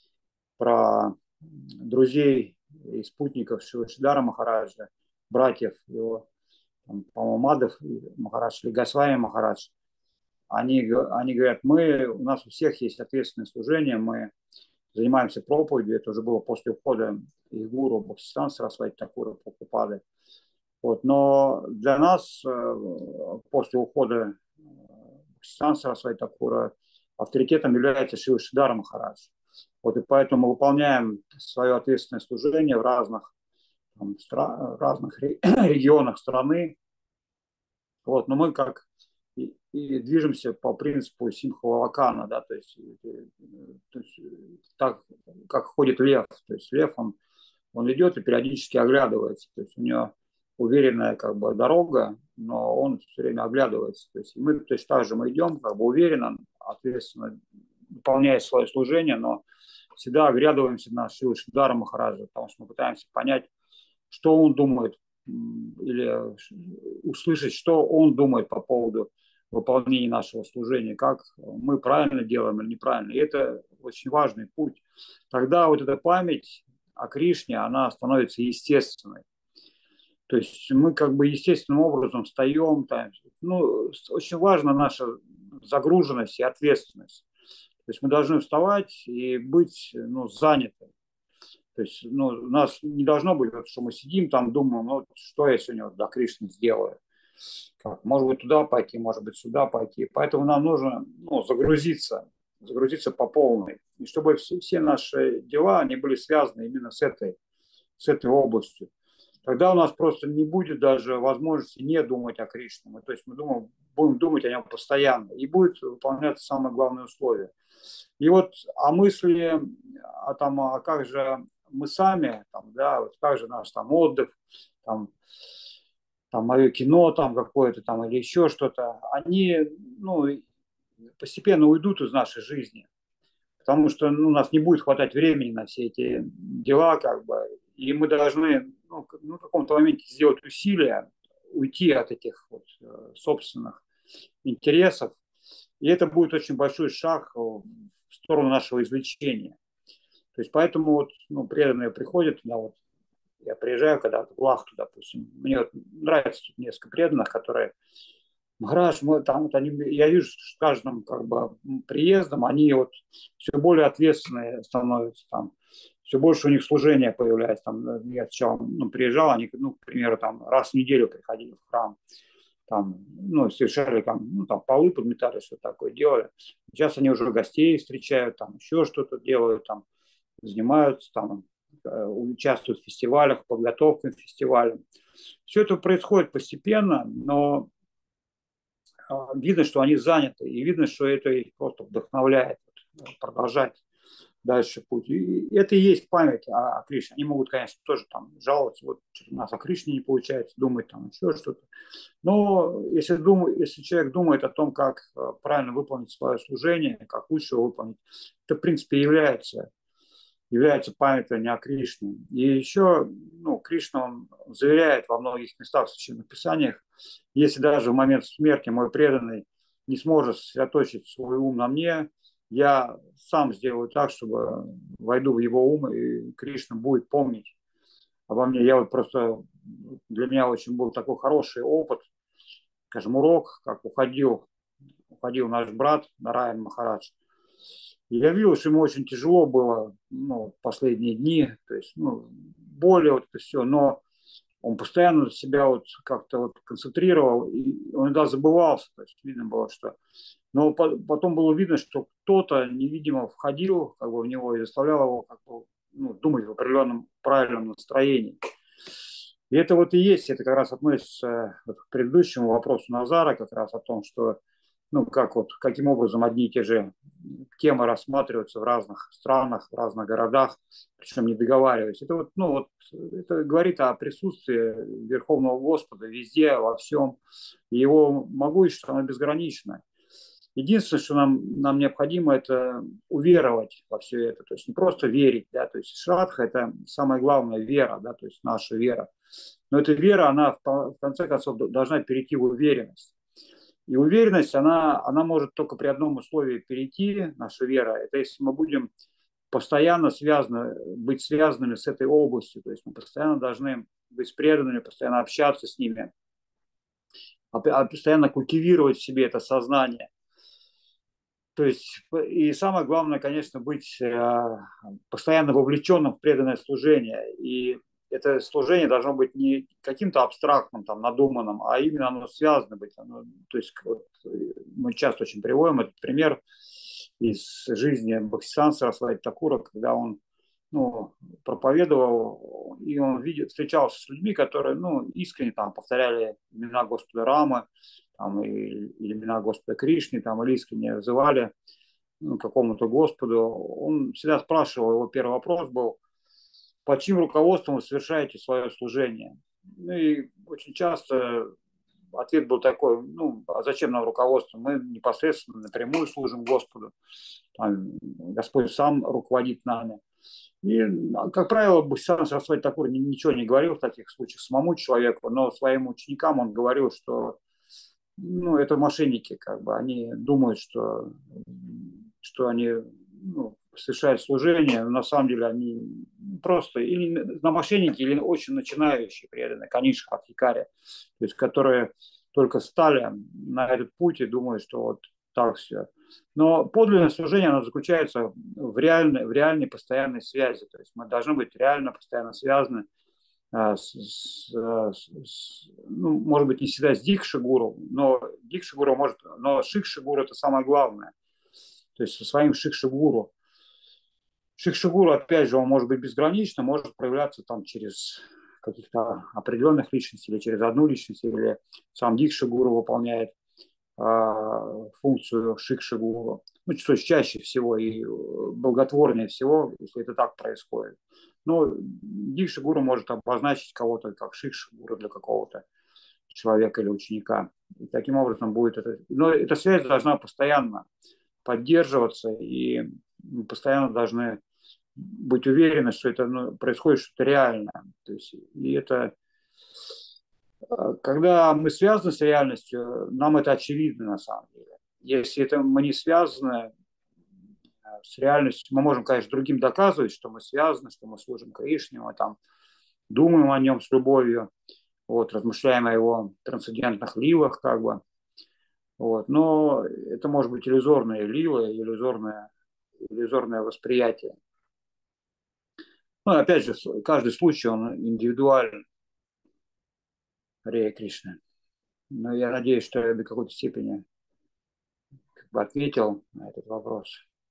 про друзей и спутников Шивашидара Махараджа, братьев его, там, по-моему, Мадов Махарадж или Госвами Махарадж, они, они говорят, мы, у нас у всех есть ответственное служение, мы занимаемся проповедью, это уже было после ухода их гуру Бхактисиданта Сарасвати Такура Прабхупады. Вот, но для нас после ухода Бхактисиданта Сарасвати Такура авторитетом является Шивашидара Махарадж. Вот, и поэтому мы выполняем свое ответственное служение в разных, там, стра- разных регионах страны. Вот, но мы как и, и движемся по принципу Симха-Валакана, да, то есть, то есть так, как ходит лев. То есть лев, он, он идет и периодически оглядывается. То есть у него уверенная как бы дорога, но он все время оглядывается. То есть мы точно так же мы идем как бы уверенно, ответственно, выполняя свое служение, но всегда оглядываемся на Шивашидара Махараджа, потому что мы пытаемся понять, что он думает, или услышать, что он думает по поводу выполнения нашего служения, как мы правильно делаем или неправильно. И это очень важный путь. Тогда вот эта память о Кришне, она становится естественной. То есть мы как бы естественным образом встаем. Там, ну, очень важна наша загруженность и ответственность. То есть мы должны вставать и быть, ну, заняты. То есть, ну, у нас не должно быть, вот, что мы сидим там, думаем, ну, что я сегодня вот для Кришны сделаю. Как, может быть, туда пойти, может быть, сюда пойти. Поэтому нам нужно, ну, загрузиться, загрузиться по полной. И чтобы все, все наши дела, они были связаны именно с этой, с этой областью. Тогда у нас просто не будет даже возможности не думать о Кришне. Мы, то есть мы думаем, будем думать о нем постоянно. И будет выполняться самое главное условие. И вот о мысли, а, там, а как же мы сами, там, да, вот как же наш там отдых, там, там мое кино там какое-то там или еще что-то, они, ну, постепенно уйдут из нашей жизни, потому что, ну, у нас не будет хватать времени на все эти дела, как бы, и мы должны, ну, в каком-то моменте сделать усилия, уйти от этих вот собственных интересов, и это будет очень большой шаг в сторону нашего излечения. То есть поэтому вот, ну, преданные приходят, я, вот, я приезжаю когда в Лахту, допустим, мне вот нравится тут несколько преданных, которые, Махарадж, мы там, вот они, я вижу, что с каждым как бы приездом они вот все более ответственные становятся, там, все больше у них служения появляется. Там, я сначала, ну, приезжал, они, ну, к примеру, там, раз в неделю приходили в храм, там, ну, совершали там, ну, там полы подметали, что такое делали. Сейчас они уже гостей встречают, там еще что-то делают, там, занимаются, там, участвуют в фестивалях, подготовкой к фестивалям. Все это происходит постепенно, но видно, что они заняты, и видно, что это их просто вдохновляет продолжать дальше путь. И это и есть память о Кришне. Они могут, конечно, тоже там жаловаться, вот у нас о Кришне не получается, думать там еще что-то. Но если, думаю, если человек думает о том, как правильно выполнить свое служение, как лучше его выполнить, это, в принципе, является, является памятью не о Кришне. И еще, ну, Кришна, он заверяет во многих местах в Священных Писаниях, если даже в момент смерти мой преданный не сможет сосредоточить свой ум на мне, я сам сделаю так, чтобы войду в его ум, и Кришна будет помнить обо мне. Я вот просто, для меня очень был такой хороший опыт, скажем, урок, как уходил, уходил наш брат Нараян Махарадж. И я видел, что ему очень тяжело было, ну, последние дни, то есть, ну, боли, вот это все, но он постоянно себя вот как-то вот концентрировал, и он иногда забывался, то есть видно было, что... Но потом было видно, что кто-то невидимо входил как бы в него и заставлял его как бы, ну, думать в определенном правильном настроении. И это вот и есть, это как раз относится вот к предыдущему вопросу Назара, как раз о том, что, ну, как вот, каким образом одни и те же темы рассматриваются в разных странах, в разных городах, причем не договариваясь. Это вот, ну, вот, это говорит о присутствии Верховного Господа везде, во всем. И его могущество, оно безграничное. Единственное, что нам, нам необходимо, это уверовать во все это. То есть не просто верить, да, то есть шрадха – это самая главная вера, да, то есть наша вера. Но эта вера, она в конце концов должна перейти в уверенность. И уверенность, она, она может только при одном условии перейти, наша вера, это если мы будем постоянно связаны, быть связанными с этой областью, то есть мы постоянно должны быть преданными, постоянно общаться с ними, постоянно культивировать в себе это сознание. То есть, и самое главное, конечно, быть постоянно вовлеченным в преданное служение. И это служение должно быть не каким-то абстрактным, там, надуманным, а именно оно связано быть. Оно, то есть вот, мы часто очень приводим этот пример из жизни Бхактисиддханты Сарасвати Такура, когда он ну, проповедовал, и он видел, встречался с людьми, которые ну, искренне там, повторяли имена Господа Рамы, там, или, или имена Господа Кришны, там, или искренне взывали ну, какому-то Господу. Он всегда спрашивал, его первый вопрос был, под чьим руководством вы совершаете свое служение? Ну и очень часто ответ был такой, ну, а зачем нам руководство? Мы непосредственно напрямую служим Господу. Там, Господь сам руководит нами. И, как правило, Бхактисиддханта Сарасвати Такур ничего не говорил в таких случаях самому человеку, но своим ученикам он говорил, что ну, это мошенники, как бы, они думают, что, что они ну, совершают служение, но на самом деле они просто или на мошенники, или очень начинающие преданные, канишха, хикари, то есть которые только стали на этот путь и думают, что вот так все. Но подлинное служение, оно заключается в реальной, в реальной постоянной связи, то есть мы должны быть реально постоянно связаны С, с, с, ну, может быть, не всегда с Дикши-гуру, но Дикши-гуру может, но Шикши-гуру это самое главное. То есть со своим Шикши-гуру. Шикши-гуру, опять же, он может быть безгранично, может проявляться там через каких-то определенных личностей, или через одну личность, или сам Дикши-гуру выполняет э, функцию Шикши-гуру. Ну, то есть чаще всего и благотворнее всего, если это так происходит. Но Дикши-гуру может обозначить кого-то как Шикши-гуру для какого-то человека или ученика. И таким образом будет это. Но эта связь должна постоянно поддерживаться, и мы постоянно должны быть уверены, что это ну, происходит что-то реальное. То есть, и это, когда мы связаны с реальностью, нам это очевидно на самом деле. Если это мы не связаны с реальностью, мы можем, конечно, другим доказывать, что мы связаны, что мы служим Кришне, мы там думаем о нем с любовью, вот, размышляем о его трансцендентных лилах, как бы. Вот. Но это может быть иллюзорная лила, иллюзорное, иллюзорное восприятие. Ну, опять же, каждый случай, он индивидуален. Харе Кришна. Но я надеюсь, что я до какой-то степени как бы ответил на этот вопрос.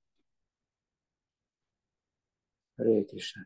Харе Кришна.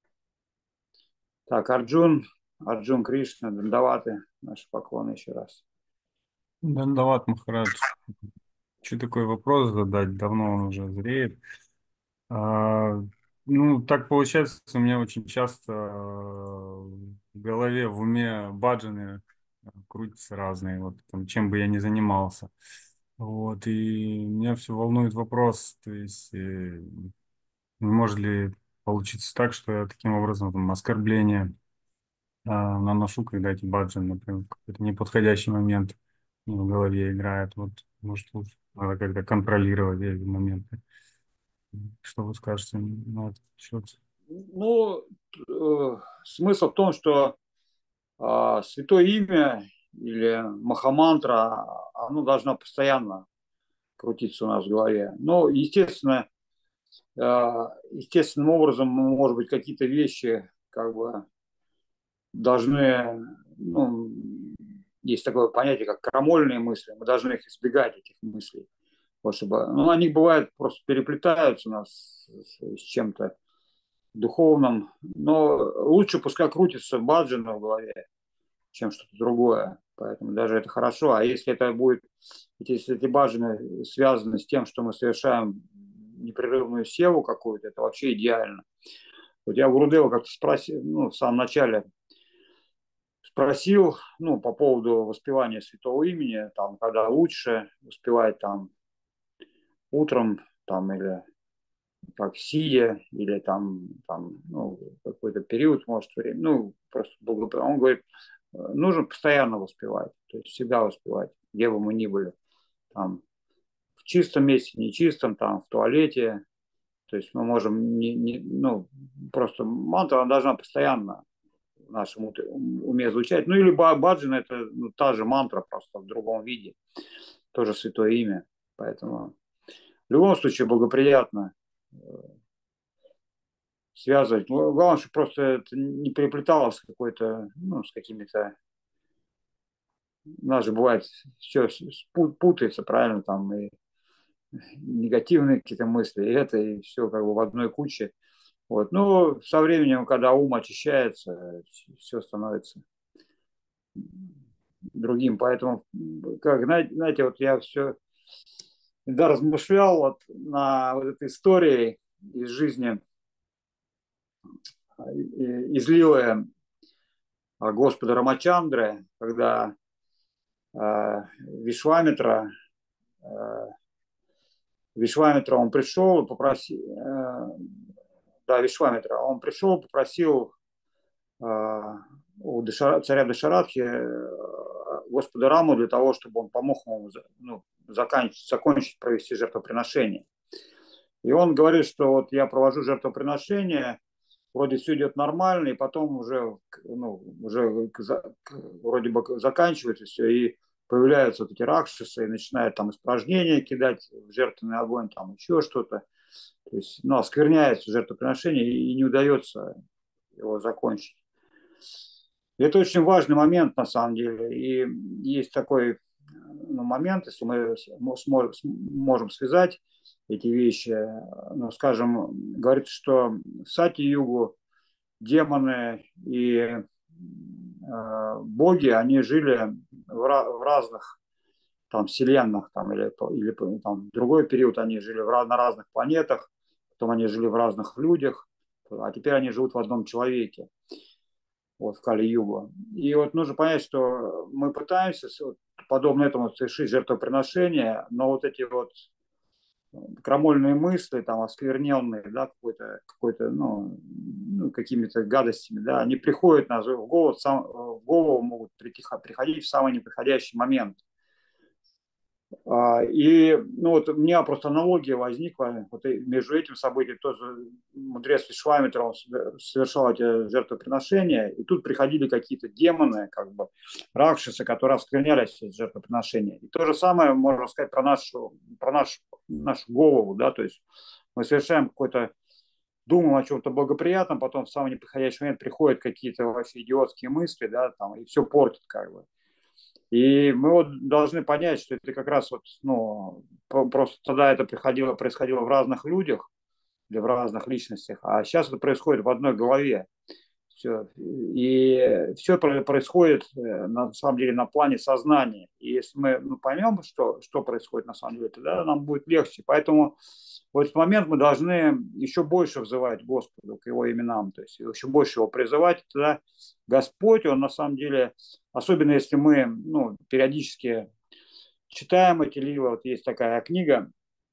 Так, Арджун, Арджун Кришна, Дандаваты, наши поклоны еще раз. Дандават Махарадж. Хочу такой вопрос задать, давно он уже зреет. А, ну, так получается, у меня очень часто в голове, в уме баджаны крутятся разные, вот там, чем бы я ни занимался. Вот, и меня все волнует вопрос, то есть, э, может ли получиться так, что я таким образом там, оскорбление а, наношу, когда эти баджаны, например, в какой-то неподходящий момент в голове играют. Вот, может, тут надо как-то контролировать эти моменты. Что вы скажете на этот счет? Ну, э, смысл в том, что э, святое имя или махамантра, оно должно постоянно крутиться у нас в голове. Но, естественно, э, естественным образом, может быть, какие-то вещи как бы должны, ну, есть такое понятие, как крамольные мысли, мы должны их избегать, этих мыслей. Вот, чтобы, ну, они бывают, просто переплетаются у нас с, с чем-то духовным, но лучше пускай крутится баджана в голове, чем что-то другое. Поэтому даже это хорошо. А если это будет, если эти баджаны связаны с тем, что мы совершаем непрерывную севу какую-то, это вообще идеально. Вот я у Гурудева как-то спросил, ну, в самом начале спросил, ну, по поводу воспевания святого имени, там, когда лучше воспевать там утром, там, или как сидя, или там, там ну, какой-то период, может, время, ну, просто благополучно. Он говорит, нужно постоянно воспевать, то есть всегда воспевать. где бы мы ни были. Там, в чистом месте, нечистом, там, в туалете. То есть мы можем, не, не, ну, просто мантра она должна постоянно в нашем уме звучать. Ну или баджана — это ну, та же мантра, просто в другом виде. Тоже святое имя. Поэтому в любом случае благоприятно связывать. Ну, главное, чтобы просто это не переплеталось с какой-то, ну, с какими-то... У нас же бывает все путается, правильно, там и негативные какие-то мысли, и это, и все как бы в одной куче. Вот. Ну, со временем, когда ум очищается, все становится другим. Поэтому, как, знаете, вот я все да, размышлял вот на вот этой истории из жизни из Лилы Господа Рамачандры, когда э, Вишвамитра, э, Вишвамитра, он пришел и попросил, э, да, Вишвамитра, он пришел, попросил э, у Дашара, царя Дашаратхи э, Господа Раму для того, чтобы он помог ему ну, закончить, закончить провести жертвоприношение. И он говорит, что вот я провожу жертвоприношение, вроде все идет нормально, и потом уже, ну, уже вроде бы заканчивается все, и появляются вот эти ракшасы, и начинают там испражнения кидать в жертвенный огонь, там еще что-то. То есть, ну, оскверняется жертвоприношение, и не удается его закончить. И это очень важный момент, на самом деле. И есть такой ну, момент, если мы сможем, можем связать эти вещи, ну, скажем, говорится, что в Сати-югу демоны и э, боги, они жили в, в разных там вселенных, там, или, или там, в другой период они жили в, на разных планетах, потом они жили в разных людях, а теперь они живут в одном человеке, вот в Кали-югу. И вот нужно понять, что мы пытаемся, подобно этому, совершить жертвоприношение, но вот эти вот крамольные мысли, там, оскверненные, да, какой-то, какой-то, ну, ну, какими-то гадостями, да, они приходят нас в голову, сам, в голову могут прийти, приходить в самый неподходящий момент. И ну, вот у меня просто аналогия возникла вот между этим событием. Тоже мудрец Вишвамитра, он совершал эти жертвоприношения, и тут приходили какие-то демоны, как бы ракшасы, которые оскверняли все эти жертвоприношения. И то же самое можно сказать про нашу, про нашу, нашу голову, да, то есть мы совершаем какой-то, думаем о чем-то благоприятном, потом в самый неподходящий момент приходят какие-то вообще идиотские мысли, да, там, и все портит как бы. И мы вот должны понять, что это как раз вот, ну, просто тогда это приходило, происходило в разных людях или в разных личностях, а сейчас это происходит в одной голове. Все. И все происходит на самом деле на плане сознания. И если мы ну, поймем, что, что происходит на самом деле, тогда нам будет легче. Поэтому в этот момент мы должны еще больше взывать Господу к Его именам, то есть еще больше Его призывать. Тогда Господь, Он на самом деле, особенно если мы ну, периодически читаем эти лилы, вот есть такая книга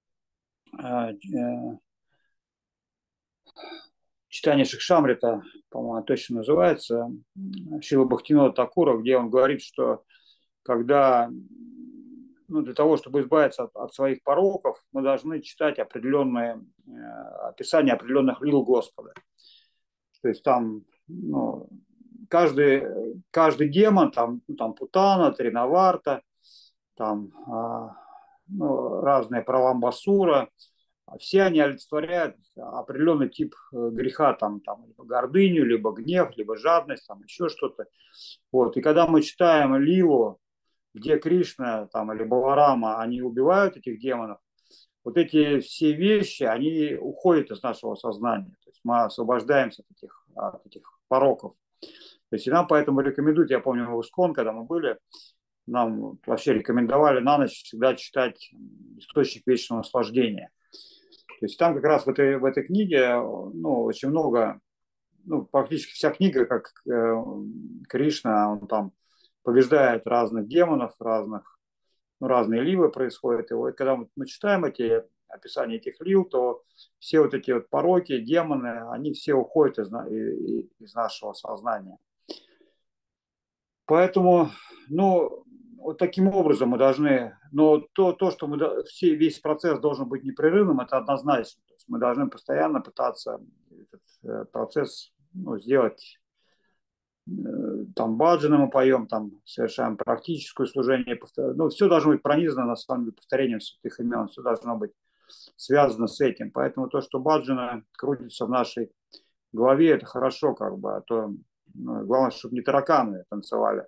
«Читание Шикшамрита», по-моему, точно называется, Шрила Бхактивинода Такура, где он говорит, что когда, ну, для того, чтобы избавиться от, от своих пороков, мы должны читать определенные э, описания определенных лил Господа. То есть там ну, каждый, каждый демон, там, ну, там Путана, Тринаварта, там э, ну, разные Праламбасура, все они олицетворяют определенный тип греха, там, там, либо гордыню, либо гнев, либо жадность, там, еще что-то. Вот. И когда мы читаем лилу, где Кришна там, или Баларама, они убивают этих демонов, вот эти все вещи, они уходят из нашего сознания. То есть мы освобождаемся от этих, от этих пороков. То есть и нам поэтому рекомендуют, я помню, в Искон, когда мы были, нам вообще рекомендовали на ночь всегда читать «Источник вечного наслаждения». То есть там как раз в этой, в этой книге ну, очень много, ну, практически вся книга, как э, Кришна, он там побеждает разных демонов, разных, ну, разные ливы происходят. И вот когда мы, мы читаем эти описания этих лил, то все вот эти вот пороки, демоны, они все уходят из, из нашего сознания. Поэтому, ну, вот таким образом мы должны, но то, то что мы, все, весь процесс должен быть непрерывным, это однозначно. То есть мы должны постоянно пытаться этот процесс, ну, сделать, там баджаны мы поем, там совершаем практическое служение, ну, все должно быть пронизано, на самом деле, повторением святых имен, все должно быть связано с этим. Поэтому то, что баджаны крутится в нашей голове, это хорошо, как бы, а то, ну, главное, чтобы не тараканы танцевали.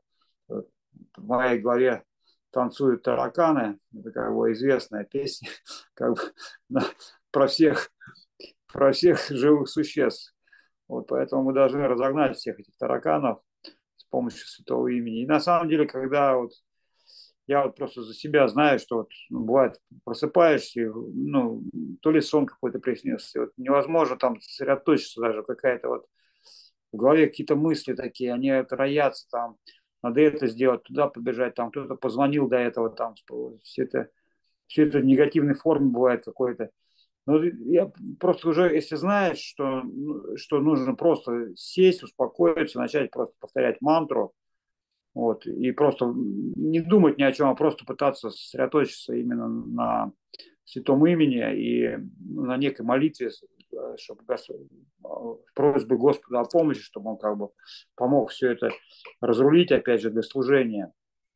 В моей голове танцуют тараканы, это как бы известная песня, как бы, про всех, про всех живых существ. Вот поэтому мы должны разогнать всех этих тараканов с помощью святого имени. И на самом деле, когда вот я вот просто за себя знаю, что вот, ну, бывает, просыпаешься, ну, то ли сон какой-то приснился, вот невозможно там сосредоточиться даже, какая-то вот в голове какие-то мысли такие, они роятся там, надо это сделать, туда побежать, там кто-то позвонил до этого, там все это, все это в негативной форме бывает какой-то. Но я просто уже, если знаешь, что, что нужно просто сесть, успокоиться, начать просто повторять мантру, вот, и просто не думать ни о чем, а просто пытаться сосредоточиться именно на святом имени и на некой молитве, чтобы просьбы Господа о помощи, чтобы он как бы помог все это разрулить, опять же, для служения,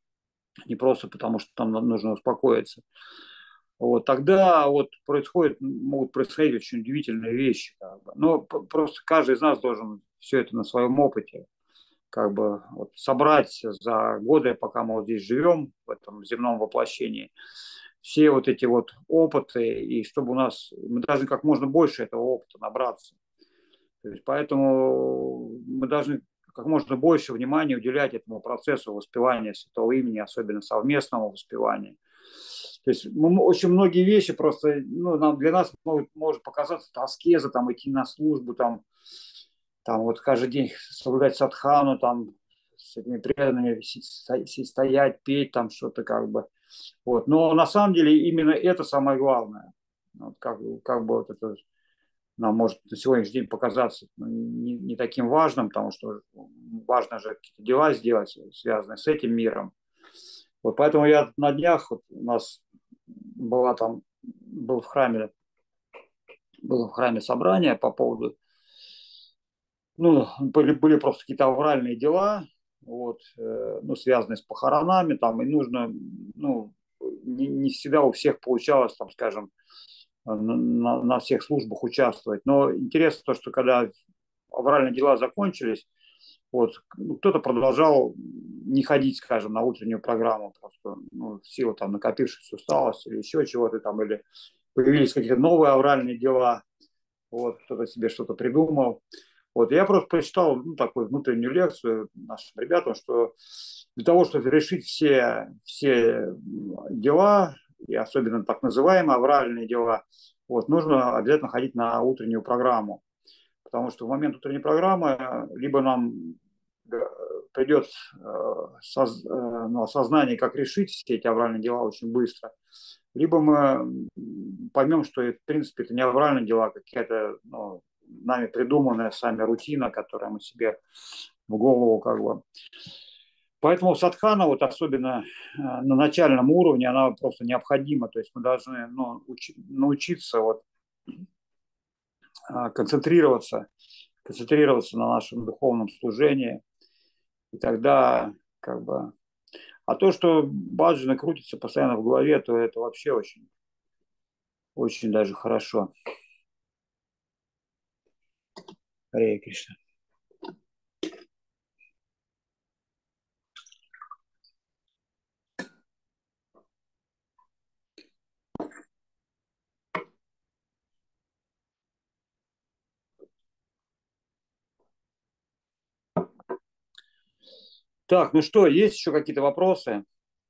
не просто потому, что там нужно успокоиться. Вот, тогда вот происходит, могут происходить очень удивительные вещи. Как бы. Но просто каждый из нас должен все это на своем опыте как бы вот собрать за годы, пока мы вот здесь живем, в этом земном воплощении, все вот эти вот опыты, и чтобы у нас, мы должны как можно больше этого опыта набраться. То есть поэтому мы должны как можно больше внимания уделять этому процессу воспевания святого имени, особенно совместному воспеванию. То есть мы, очень многие вещи просто, ну, нам, для нас может, может показаться аскеза, там, идти на службу, там, там вот каждый день соблюдать садхану, там, с этими преданными стоять, петь, там что-то как бы. Вот. Но на самом деле именно это самое главное. Вот как, как бы вот это нам может на сегодняшний день показаться не, не таким важным, потому что важно же какие-то дела сделать, связанные с этим миром. Вот поэтому я на днях, вот у нас была там, был в храме, было в храме собрание по поводу, ну, были, были просто какие-то авральные дела, вот, э, ну, связанные с похоронами, там, и нужно, ну, не, не всегда у всех получалось, там, скажем, на, на всех службах участвовать. Но интересно то, что когда авральные дела закончились, вот, кто-то продолжал не ходить, скажем, на утреннюю программу, просто, ну, в силу там накопившейся усталости или еще чего-то там, или появились какие-то новые авральные дела, вот, кто-то себе что-то придумал. Вот, я просто прочитал, ну, такую внутреннюю лекцию нашим ребятам, что для того, чтобы решить все, все дела, и особенно так называемые авральные дела, вот, нужно обязательно ходить на утреннюю программу. Потому что в момент утренней программы либо нам придет ну, осознание, как решить все эти авральные дела очень быстро, либо мы поймем, что, в принципе, это не авральные дела, а какая-то, ну, нами придуманная сами рутина, которую мы себе в голову как бы. Поэтому садхана, вот особенно на начальном уровне, она просто необходима. То есть мы должны, ну, учи, научиться вот концентрироваться, концентрироваться на нашем духовном служении. И тогда как бы... А то, что баджана крутится постоянно в голове, то это вообще очень, очень даже хорошо. Харе Кришна. Так, ну что, есть еще какие-то вопросы?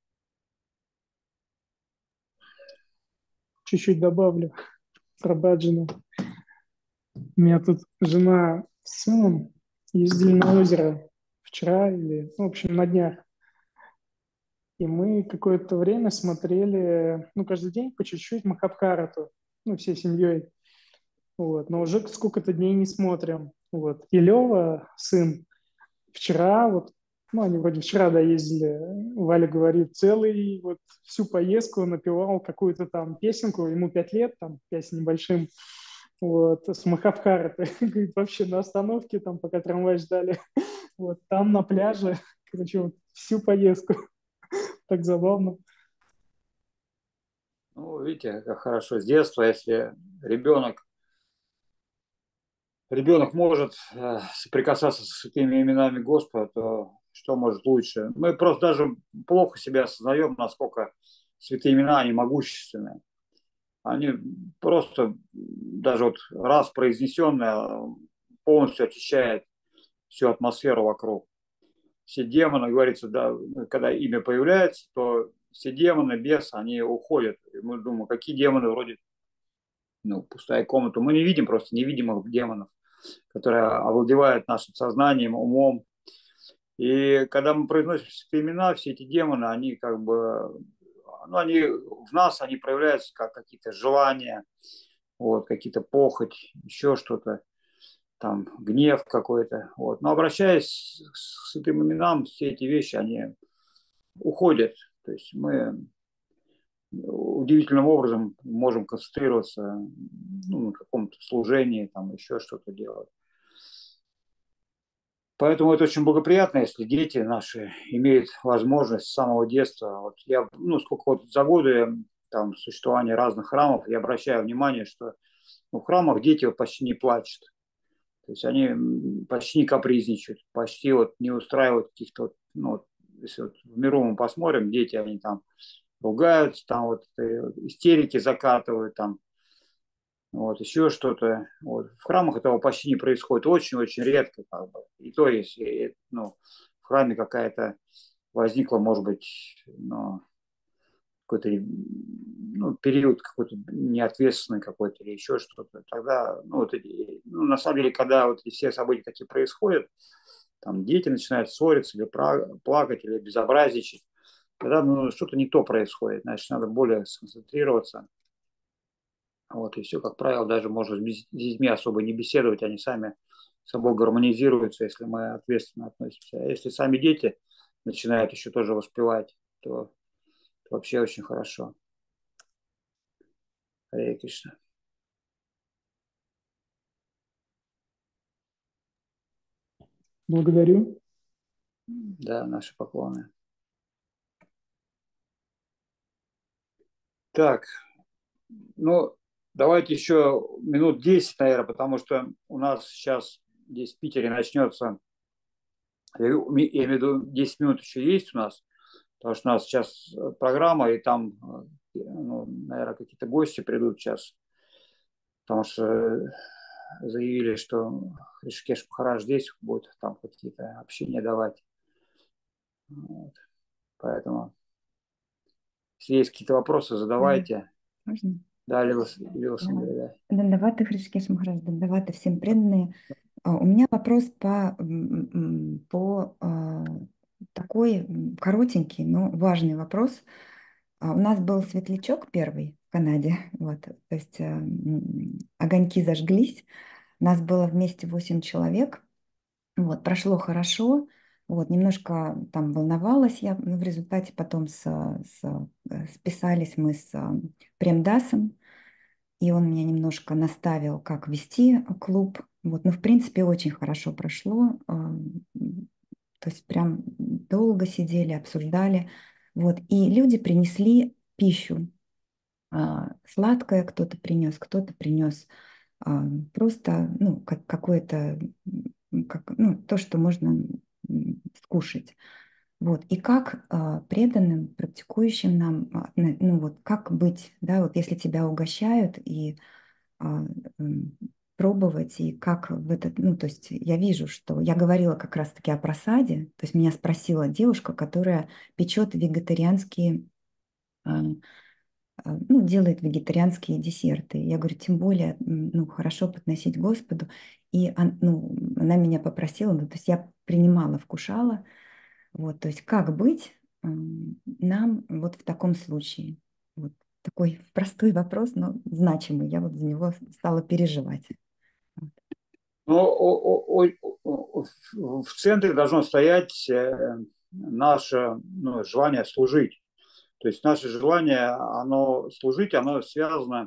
Чуть-чуть добавлю про баджану. У меня тут жена с сыном ездили на озеро вчера или, ну, в общем, на днях. И мы какое-то время смотрели, ну, каждый день по чуть-чуть Махабхарату, ну, всей семьей. Вот. Но уже сколько-то дней не смотрим. Вот. И Лева, сын, вчера вот Ну, они вроде вчера, да, ездили. Валя говорит, целый, вот всю поездку напевал какую-то там песенку, ему пять лет, там, пять с небольшим, вот, с Махабхараты. Говорит, вообще на остановке, там, пока трамвай ждали, вот, там на пляже, короче, вот всю поездку. Так забавно. Ну, видите, как хорошо с детства, если ребенок, ребенок может э, соприкасаться с святыми именами Господа, то что может лучше? Мы просто даже плохо себя осознаем, насколько святые имена, они могущественные. Они просто, даже вот раз произнесенное, полностью очищает всю атмосферу вокруг. Все демоны, говорится, да, когда имя появляется, то все демоны, бесы, они уходят. И мы думаем, какие демоны, вроде, ну, пустая комната. Мы не видим просто невидимых демонов, которые овладевают нашим сознанием, умом. И когда мы произносим святые имена, все эти демоны, они как бы, ну, они в нас, они проявляются как какие-то желания, вот, какие-то похоть, еще что-то, там, гнев какой-то. Вот. Но обращаясь к святым именам, все эти вещи, они уходят. То есть мы удивительным образом можем концентрироваться, ну, на каком-то служении, там, еще что-то делать. Поэтому это очень благоприятно, если дети наши имеют возможность с самого детства. Вот я, ну, сколько вот за годы там существования разных храмов, я обращаю внимание, что, ну, в храмах дети вот почти не плачут. То есть они почти не капризничают, почти вот не устраивают каких-то, вот, ну, вот, если вот в миру мы посмотрим, дети, они там ругаются, там вот истерики закатывают, там вот еще что-то. Вот. В храмах этого почти не происходит, очень-очень редко, как бы. И то, если, ну, в храме какая-то возникла, может быть, ну, какой-то, ну, период какой-то неответственный какой-то или еще что-то, тогда, ну, вот, ну, на самом деле, когда вот все события такие происходят, там дети начинают ссориться или плакать, или безобразничать, тогда, ну, что-то не то происходит, значит, надо более сконцентрироваться. Вот, и все, как правило, даже можно с детьми особо не беседовать, они сами с собой гармонизируются, если мы ответственно относимся. А если сами дети начинают еще тоже воспевать, то, то вообще очень хорошо. Харе Кришна. Благодарю. Да, наши поклоны. Так, ну, давайте еще минут десять, наверное, потому что у нас сейчас здесь в Питере начнется, я имею в виду, десять минут еще есть у нас, потому что у нас сейчас программа, и там, ну, наверное, какие-то гости придут сейчас, потому что заявили, что Ришикеш Махарадж здесь будет там какие-то общения давать. Вот. Поэтому, если есть какие-то вопросы, задавайте. Можно? Да, Лилас, Лилас, Да. да. Дандаваты, Хришкеш Махарадж, дандаваты всем преданные. А, У меня вопрос по, м, м, по а, такой м, коротенький, но важный вопрос. А, У нас был светлячок первый в Канаде, вот, то есть а, м, огоньки зажглись. Нас было вместе восемь человек, вот, прошло хорошо, вот, немножко там волновалась я, но в результате потом с, с, э, списались мы с а, Премдасом, и он меня немножко наставил, как вести клуб. Вот, ну, в принципе, очень хорошо прошло. а, То есть прям долго сидели, обсуждали. Вот, и люди принесли пищу. А, Сладкое кто-то принес, кто-то принес а, просто, ну, как, какое-то, м, как, ну, то, что можно м, скушать. Вот. И как а, преданным, практикующим нам, а, на- ну вот, как быть, да, вот если тебя угощают и а, м, пробовать, и как в этот, ну, то есть я вижу, что я говорила как раз-таки о просаде, то есть меня спросила девушка, которая печет вегетарианские, а, а, ну, делает вегетарианские десерты. Я говорю, тем более, м, ну, хорошо подносить Господу. И он- ну, она меня попросила, ну, то есть я принимала, вкушала, вот, то есть как быть м, нам вот в таком случае? Вот такой простой вопрос, но значимый. Я вот за него стала переживать. Вот. о, о, о, в центре должно стоять наше, ну, желание служить. То есть наше желание, оно служить, оно связано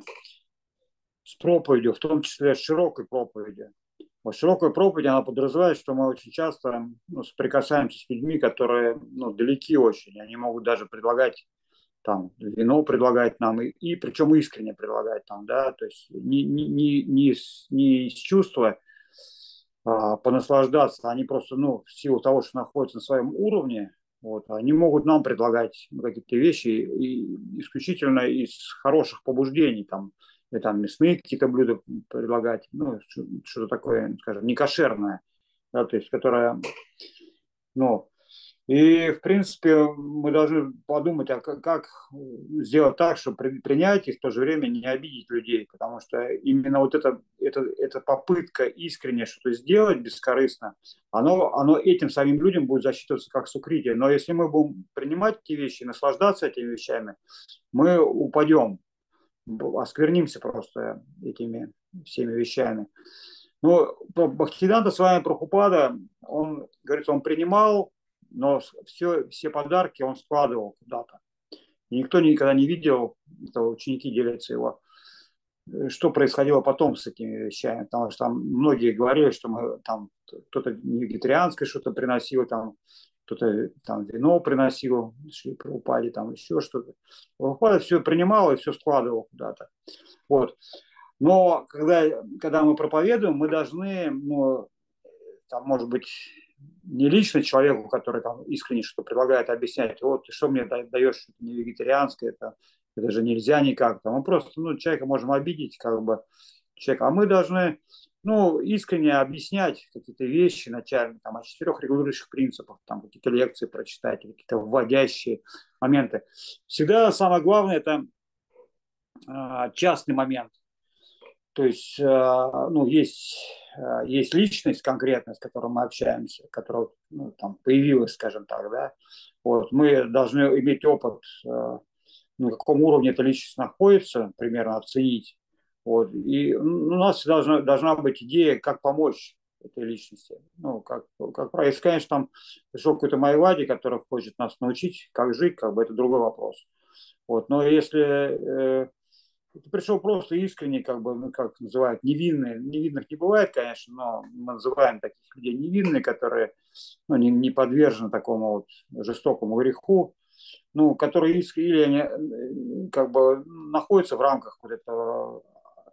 с проповедью, в том числе с широкой проповедью. Вот широкая проповедь, она подразумевает, что мы очень часто, ну, соприкасаемся с людьми, которые, ну, далеки очень. Они могут даже предлагать там вино, предлагать нам, и, и причем искренне предлагать там, да, то есть не, не, не, не, с, не из чувства а, понаслаждаться, они просто, ну, в силу того, что находятся на своем уровне, вот, они могут нам предлагать, ну, какие-то вещи и исключительно из хороших побуждений, там, и, там мясные какие-то блюда предлагать, ну, что-то такое, скажем, некошерное, да, то есть, которое, ну, и, в принципе, мы должны подумать, а как, как сделать так, чтобы принять и в то же время не обидеть людей, потому что именно вот эта, эта, эта попытка искренне что-то сделать бескорыстно, оно, оно этим самим людям будет засчитываться как сукритие. Но если мы будем принимать эти вещи, наслаждаться этими вещами, мы упадем, осквернимся просто этими всеми вещами. Но Бхактисиданта Свами Прабхупада, он, говорится, он принимал, но все, все подарки он складывал куда-то. И никто никогда не видел, это ученики делятся его, что происходило потом с этими вещами. Потому что там многие говорили, что мы, там кто-то вегетарианское что-то приносил, там кто-то там вино приносил, упали, там еще что-то. Прабхупада все принимал и все складывал куда-то. Вот. Но когда, когда мы проповедуем, мы должны, ну, там, может быть, не лично человеку, который там искренне что-то предлагает, объяснять, вот, ты что мне даешь, что это не вегетарианское, это, это же нельзя никак. Там, мы просто, ну, человека можем обидеть, как бы, человека. А мы должны, ну, искренне объяснять какие-то вещи начально, там, о четырех регулирующих принципах, там, какие-то лекции прочитать, какие-то вводящие моменты. Всегда самое главное – это э, частный момент. То есть, ну, есть, есть личность конкретная, с которой мы общаемся, которая, ну, там появилась, скажем так, да. Вот, мы должны иметь опыт, ну, на каком уровне эта личность находится, примерно оценить. Вот, и у нас должна, должна быть идея, как помочь этой личности. Ну, как, как правило, если, конечно, там пришел какой-то майвади, который хочет нас научить, как жить, как бы это другой вопрос. Вот, но если... Ты пришел просто искренне, как бы, ну, как называют, невинные. Невинных не бывает, конечно, но мы называем таких людей невинные, которые, ну, не, не подвержены такому вот жестокому греху, ну, которые искренне, или они, как бы, находятся в рамках вот этого,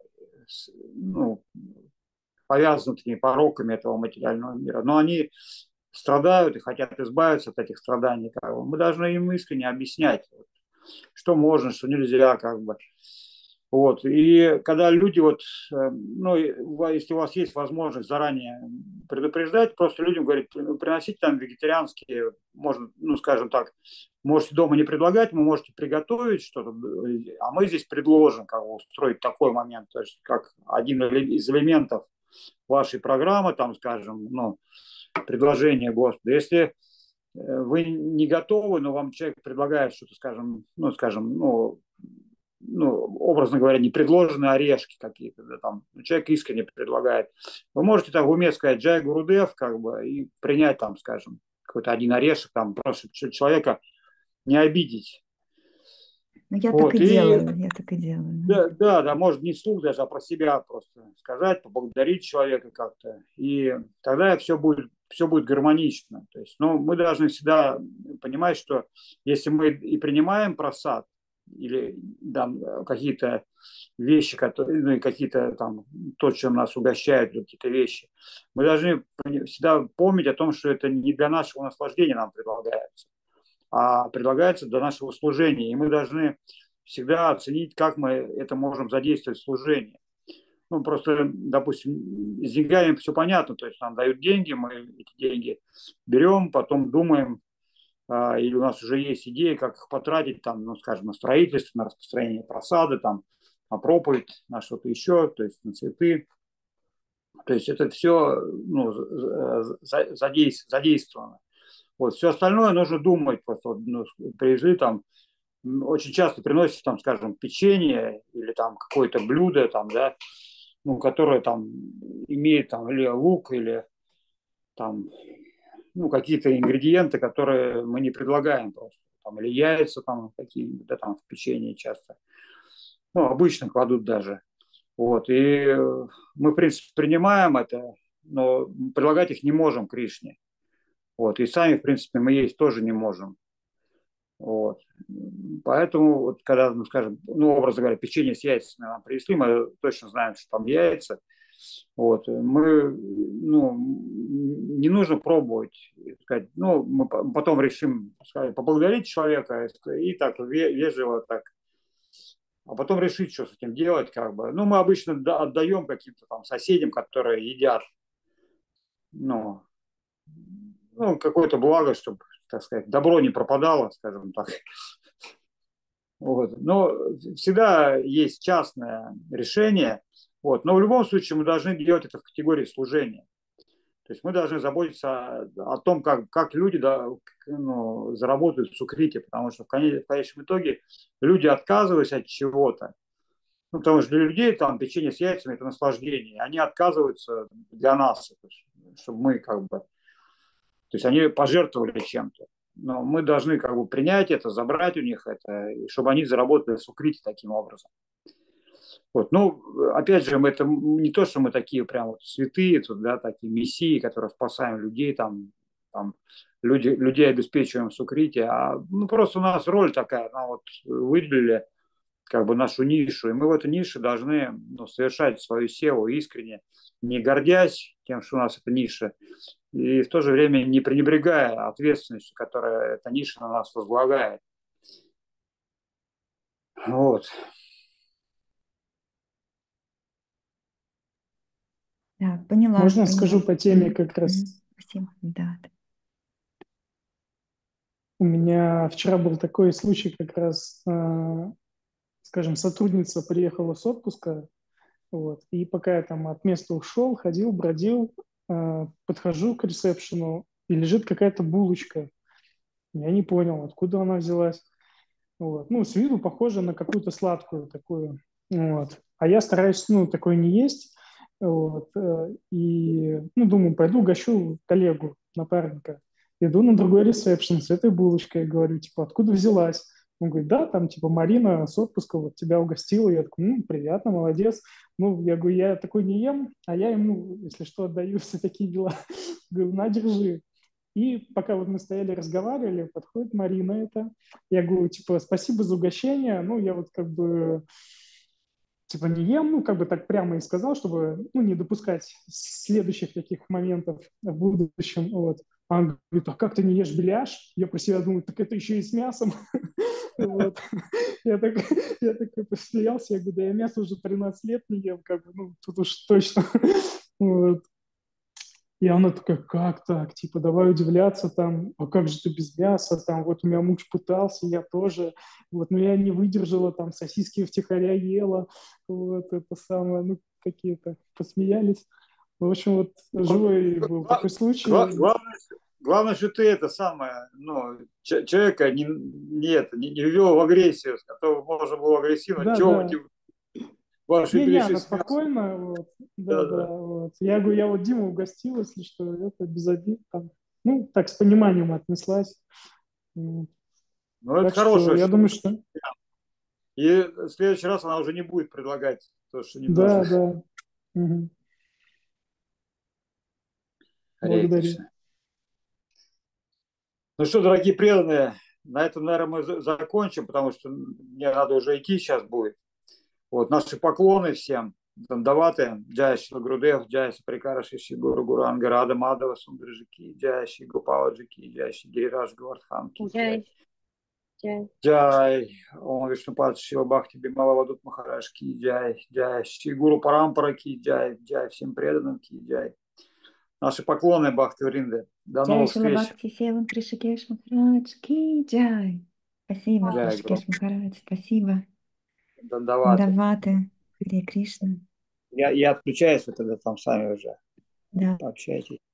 ну, повязаны такими пороками этого материального мира, но они страдают и хотят избавиться от этих страданий. Как бы. Мы должны им искренне объяснять, что можно, что нельзя, как бы. Вот. И когда люди, вот, ну, если у вас есть возможность заранее предупреждать, просто людям говорить, приносите там вегетарианские, можно, ну, скажем так, можете дома не предлагать, вы можете приготовить что-то, а мы здесь предложим, как бы, устроить такой момент, то есть как один из элементов вашей программы, там, скажем, ну, предложение Господа. Если вы не готовы, но вам человек предлагает что-то, скажем, ну, скажем, ну, ну, образно говоря, не предложенные орешки какие-то, да, там, человек искренне предлагает. Вы можете там в уме сказать Джай Гурудев, как бы, и принять там, скажем, какой-то один орешек, там, просто человека не обидеть. Ну, я вот. так и, и делаю, я так и делаю. Да, да, да, может не вслух даже, а про себя просто сказать, поблагодарить человека как-то, и тогда все будет, все будет гармонично. То есть, ну, мы должны всегда понимать, что если мы и принимаем просад, или там какие-то вещи, которые, ну, и какие-то там, то, чем нас угощают, какие-то вещи, мы должны всегда помнить о том, что это не для нашего наслаждения нам предлагается, а предлагается для нашего служения. И мы должны всегда оценить, как мы это можем задействовать в служении. Ну, просто, допустим, с деньгами все понятно, то есть нам дают деньги, мы эти деньги берем, потом думаем, или у нас уже есть идеи, как их потратить, там, ну, скажем, на строительство, на распространение просады, там, на проповедь, на что-то еще, то есть на цветы. То есть это все, ну, задействовано. Вот. Все остальное нужно думать. Просто, ну, привезли там, очень часто приносят, там, скажем, печенье или там какое-то блюдо, там, да, ну, которая там имеет там или лук, или там, ну, какие-то ингредиенты, которые мы не предлагаем просто. Там, или яйца там какие-нибудь, да, там в печенье часто. Ну, обычно кладут даже. Вот, и мы, в принципе, принимаем это, но предлагать их не можем Кришне. Вот, и сами, в принципе, мы есть тоже не можем. Вот. Поэтому, вот, когда, ну, скажем, ну, образно говоря, печенье с яйцами нам принесли, мы точно знаем, что там яйца. Вот. Мы, ну, не нужно пробовать. Сказать, ну, мы потом решим, сказать, поблагодарить человека и так вежливо так. А потом решить, что с этим делать, как бы. Ну, мы обычно отдаем каким-то там соседям, которые едят, ну, ну какое-то благо, чтобы, так сказать, добро не пропадало, скажем так. Вот. Но всегда есть частное решение. Вот. Но в любом случае мы должны делать это в категории служения. То есть мы должны заботиться о, о том, как, как люди, да, ну, заработают в сукрите, потому что в конечном итоге люди, отказываясь от чего-то, ну, потому что для людей там печенье с яйцами – это наслаждение, они отказываются для нас, чтобы мы как бы, то есть они пожертвовали чем-то. Но мы должны как бы принять это, забрать у них это, чтобы они заработали в сукрите таким образом. Вот. Ну, опять же, это не то, что мы такие прям вот святые, тут, да, такие мессии, которые спасаем людей, там, там люди, людей обеспечиваем в сукрите, а ну, просто у нас роль такая, ну, вот выделили как бы нашу нишу, и мы в этой нише должны, ну, совершать свою севу искренне, не гордясь тем, что у нас эта ниша, и в то же время не пренебрегая ответственностью, которая эта ниша на нас возлагает. Вот. Да, поняла. Можно поняла. скажу по теме как раз? Mm-hmm. Спасибо. Да. У меня вчера был такой случай, как раз, э, скажем, сотрудница приехала с отпуска, вот, и пока я там от места ушел, ходил, бродил, э, подхожу к ресепшену, и лежит какая-то булочка. Я не понял, откуда она взялась. Вот. Ну, с виду похоже на какую-то сладкую такую. Вот. А я стараюсь, ну, такое не есть. Вот. И, ну, думаю, пойду угощу коллегу, напарника. Иду на другой ресепшн с этой булочкой. Говорю, типа, откуда взялась? Он говорит, да, там, типа, Марина с отпуска вот тебя угостила. Я такой, ну, приятно, молодец. Ну, я говорю, я такой не ем, а я ему, если что, отдаю все такие дела. Говорю, на, держи. И пока вот мы стояли, разговаривали, подходит Марина это. Я говорю, типа, спасибо за угощение. Ну, я вот как бы, типа, не ем, ну, как бы так прямо и сказал, чтобы, ну, не допускать следующих таких моментов в будущем. Вот. А он говорит, а как ты не ешь беляш? Я про себя думаю, так это еще и с мясом. Вот. Я так, я такой посмеялся, я говорю, да я мясо уже тринадцать лет не ем, как бы, ну, тут уж точно. Вот. И она такая, как так? Типа, давай удивляться там, а как же ты без мяса? Там, вот у меня муж пытался, я тоже. Вот, но я не выдержала, там, сосиски втихаря ела. Вот, это самое, ну, какие-то посмеялись. В общем, вот живой был такой случай. Главное, главное, что ты это самое, ну, человека не, не, это, не, не ввел в агрессию, с которого можно было агрессивно. Да, Чего да. вы ваши Не, не, беляши она с мясом? спокойно, вот, да, Да, да, да. вот. Я говорю, я вот Диму угостил, если что, это без обид, там, ну, так с пониманием отнеслась. Ну, это Так хорошее. что я думаю, что... И в следующий раз она уже не будет предлагать то, что не Да, нужно. да. Угу. Харе Благодарю. Кришна. Ну что, дорогие преданные, на этом, наверное, мы закончим, потому что мне надо уже идти сейчас будет. Вот, наши поклоны всем. Дандаваты, Джай Шила Гурудев, Джай Саприкара Шиши Гуру Гуру Ангарада Мадава Сундрижики, Джай Ши Гопаладжики, Джай Ши Гирираж Гавардхан Ки, Джай. Джай. Джай, Ом Вишнупад Шива Бхакти Бимала Вадут Махараш Ки, Джай, Джай Ши Гуру Парампара Ки, Джай, Джай всем преданным Ки, Джай. Наши поклоны, Бхакти Вринды. До Джай новых Шила встреч. Бхакти Севам Кришикеш Махарадж Ки Джай. Спасибо, Джай, Кришикеш Махарадж, спасибо. Дандаваты. Дандаваты, Харе Кришна. Я, я отключаюсь, вы тогда там сами уже Да. пообщайтесь.